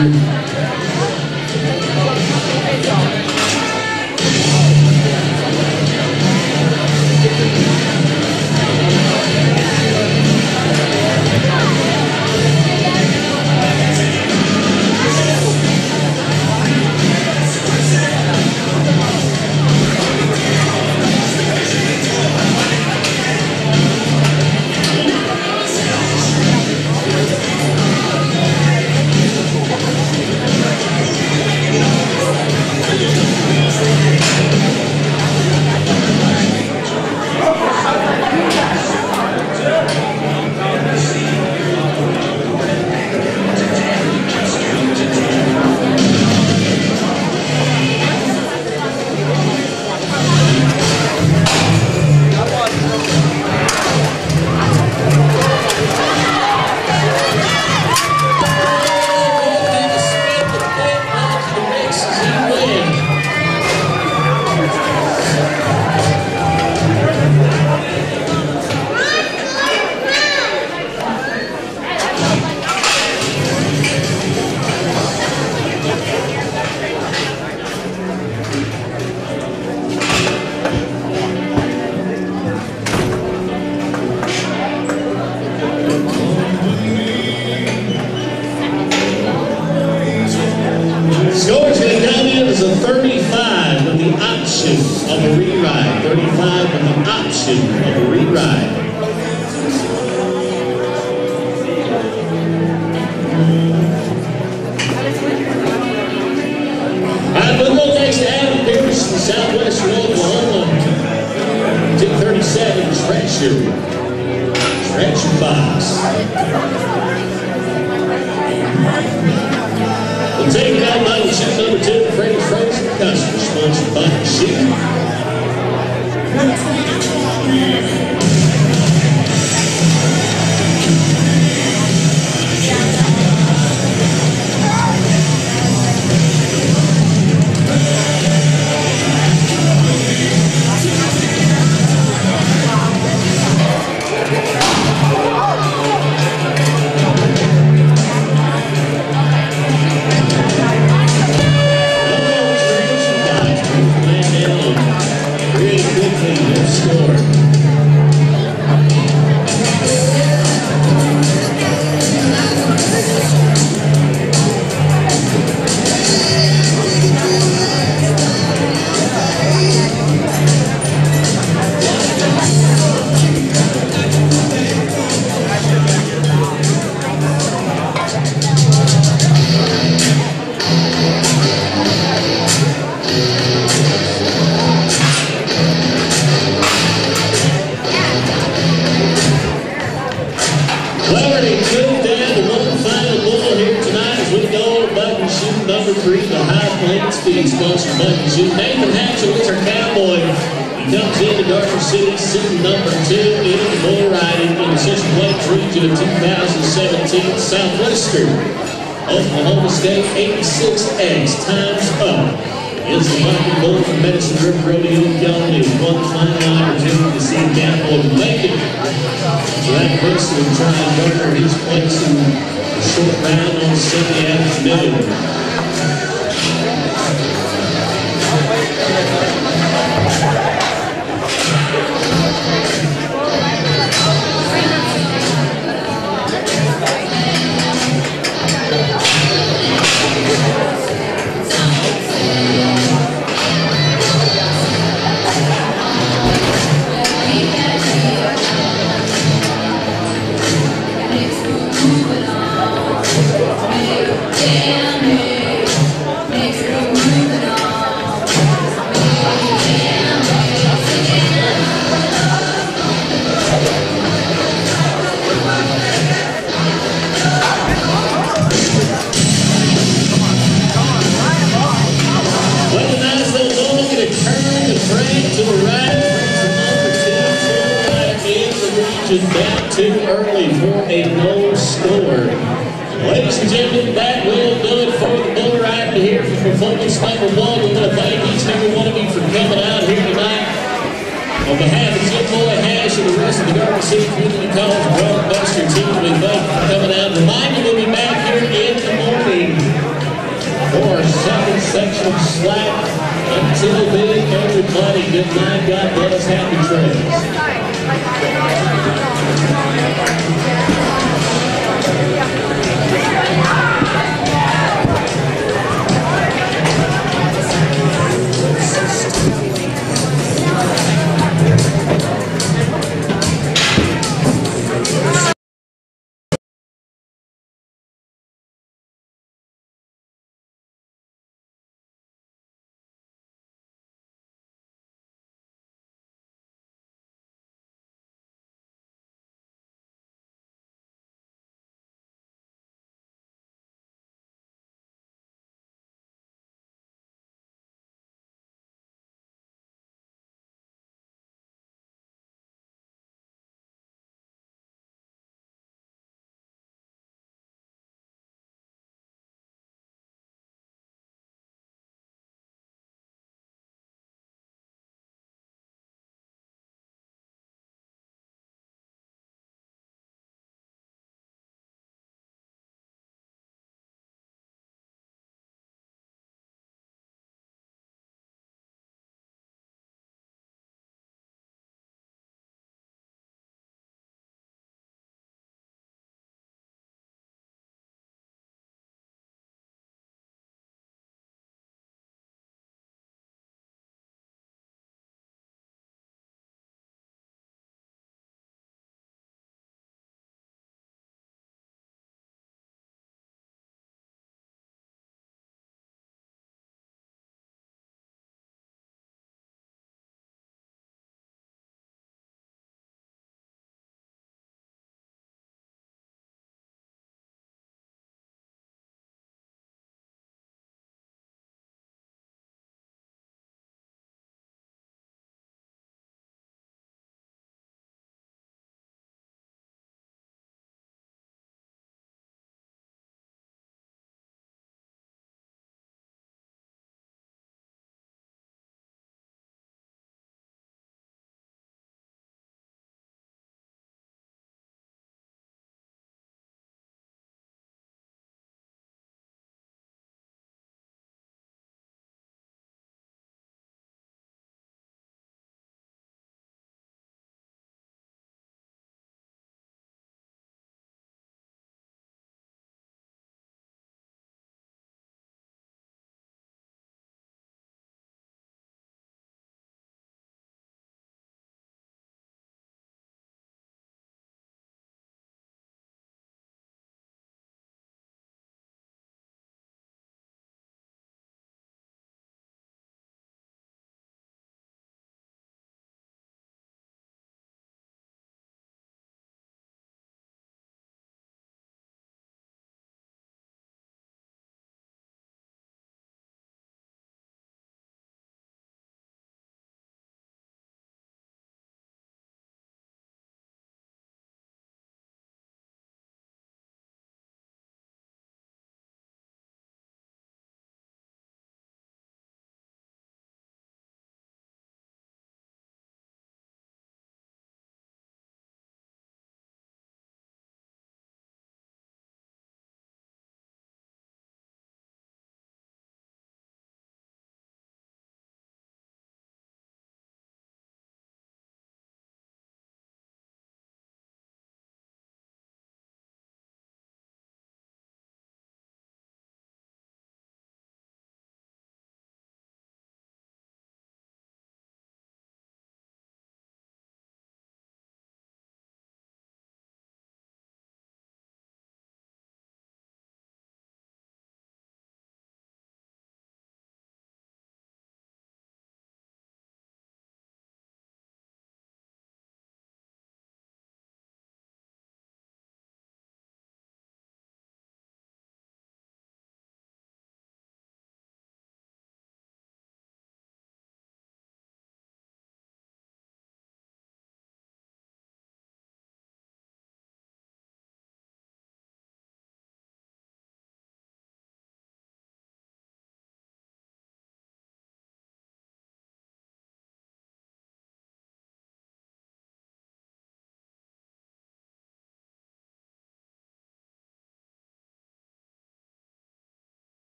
Scores going to come in as a thirty-five with the option of a rewrite. thirty-five with the option of a rewrite. All right, we'll go next to Adam Pierce from Southwestern Oklahoma. two thirty-seven, stretch your, stretch your box. We'll take out model shoot number two, Freddie Frozen Customer, sponsored by Shoot. Sponsored by Shoot. Nathan Hatchell is our cowboy. He comes into Garden City, sitting number two in the bull riding in the Central Plains region of two thousand seventeen Southwestern Oklahoma State eighty-six X times up. Is the Michael Bull from Medicine River Rodeo young is one final opportunity to see the cowboy make it. So that person will try and garner his place in the short round on Sunday afternoon. Down too early for a no score. Ladies and gentlemen, that will do it for the bull ride here for performance number one. We want to thank each and every one of you for coming out here tonight. On behalf members of the Garden City Community College Blockbuster team, we thank you for coming out. Remind you, we'll be back here in the morning for our second section of slack. Until then, everybody, good night. God